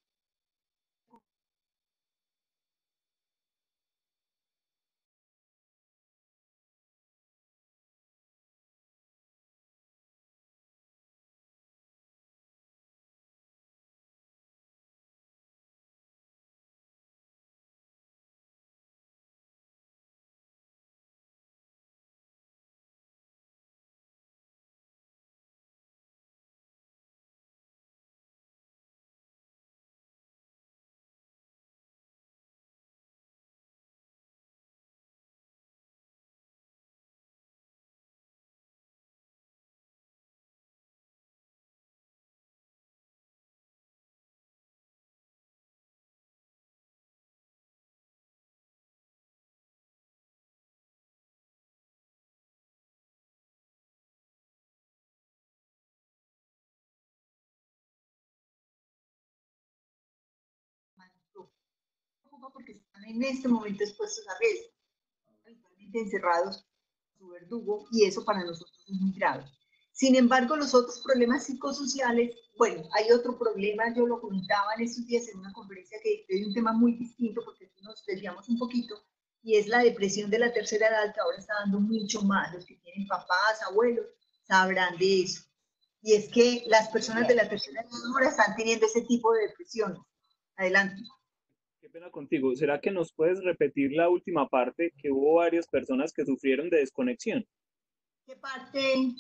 porque están en este momento expuestos a riesgo, habitualmente encerrados con su verdugo, y eso para nosotros es muy grave. Sin embargo, los otros problemas psicosociales, bueno, hay otro problema, yo lo comentaba en estos días en una conferencia que es un tema muy distinto porque nos desviamos un poquito, y es la depresión de la tercera edad, que ahora está dando mucho más. Los que tienen papás, abuelos, sabrán de eso. Y es que las personas de la tercera edad ahora están teniendo ese tipo de depresiones. Adelante. Qué pena contigo. ¿Será que nos puedes repetir la última parte? Que hubo varias personas que sufrieron de desconexión. ¿Qué parte?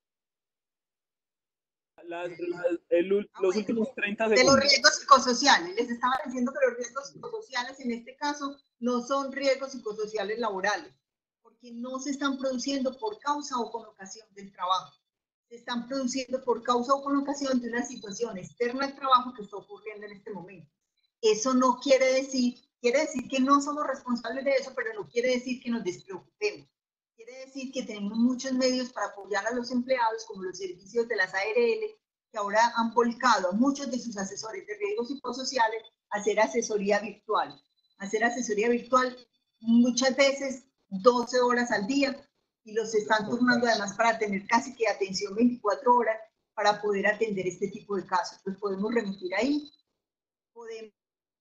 Los Bueno, últimos 30 de los segundos. riesgos psicosociales. Les estaba diciendo que los riesgos psicosociales en este caso no son riesgos psicosociales laborales, porque no se están produciendo por causa o con ocasión del trabajo. Se están produciendo por causa o con ocasión de una situación externa al trabajo que está ocurriendo en este momento. Eso no quiere decir que no somos responsables de eso, pero no quiere decir que nos despreocupemos. Quiere decir que tenemos muchos medios para apoyar a los empleados, como los servicios de las ARL, que ahora han volcado a muchos de sus asesores de riesgos psicosociales a hacer asesoría virtual. Hacer asesoría virtual muchas veces 12 horas al día, y los están turnando además para tener casi que atención 24 horas para poder atender este tipo de casos. Los podemos remitir ahí. Podemos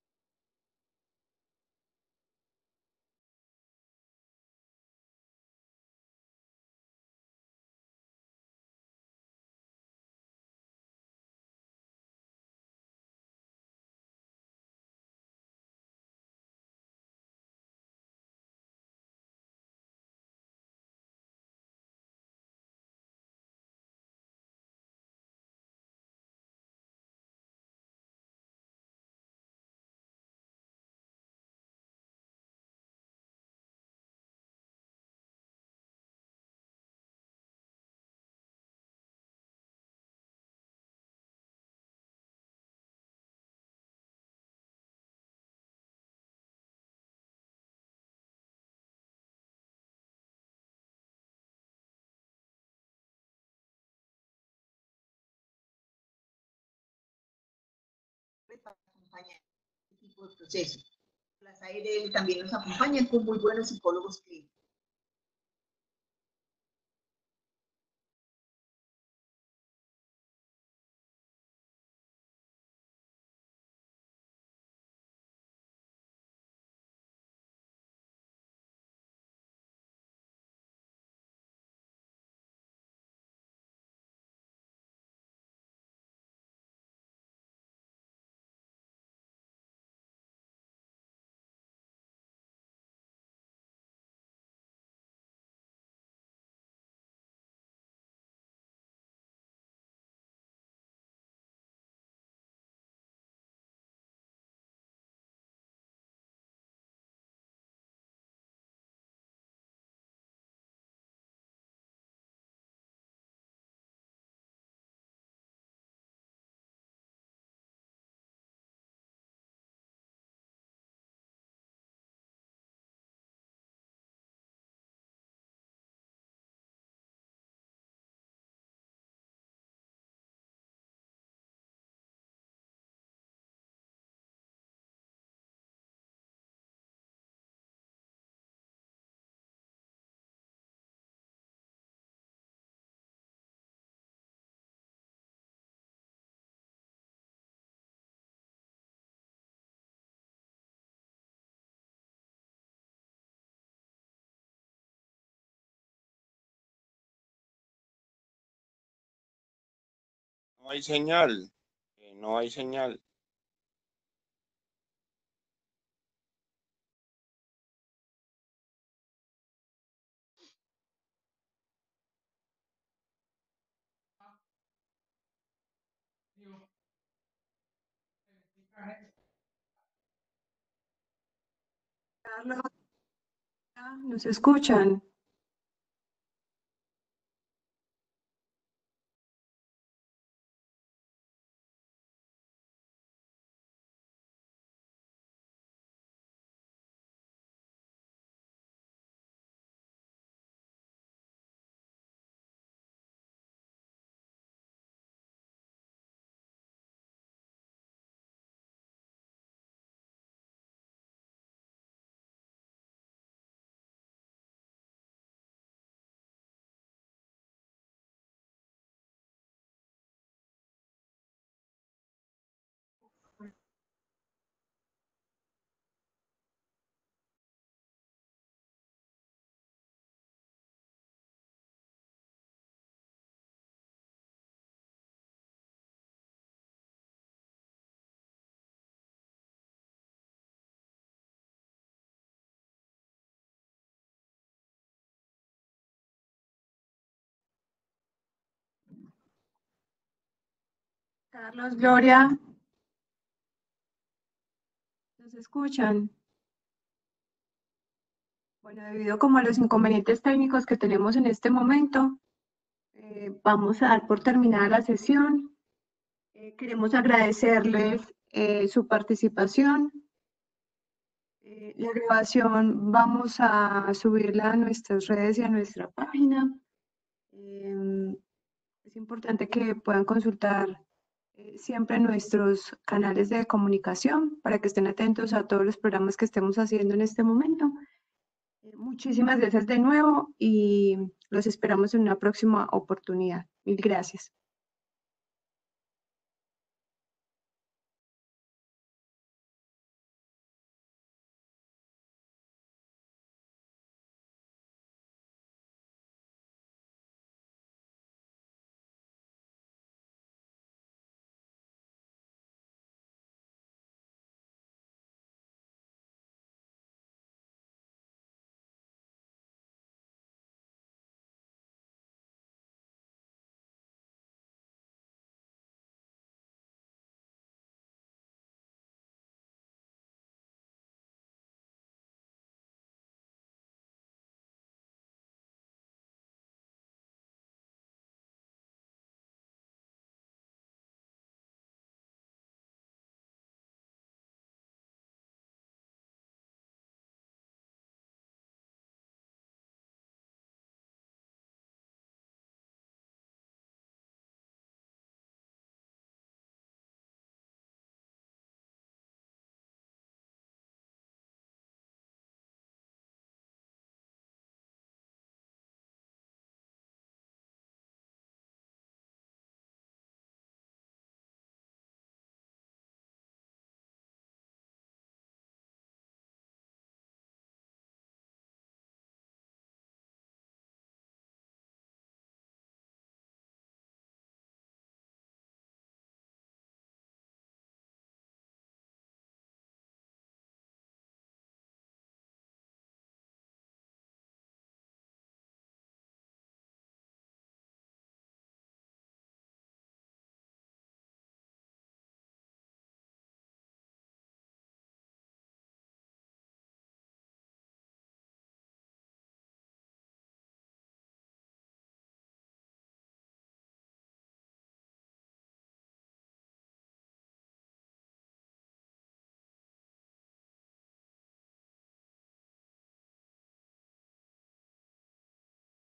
acompañar este tipo de procesos. Las ARL también nos acompañan con muy buenos psicólogos clínicos. No hay señal, no hay señal. Carlos, ¿nos escuchan? Carlos, Gloria, ¿nos escuchan? Bueno, debido como a los inconvenientes técnicos que tenemos en este momento, vamos a dar por terminada la sesión. Queremos agradecerles su participación. La grabación vamos a subirla a nuestras redes y a nuestra página. Es importante que puedan consultar siempre nuestros canales de comunicación para que estén atentos a todos los programas que estemos haciendo en este momento. Muchísimas gracias de nuevo y los esperamos en una próxima oportunidad. Mil gracias.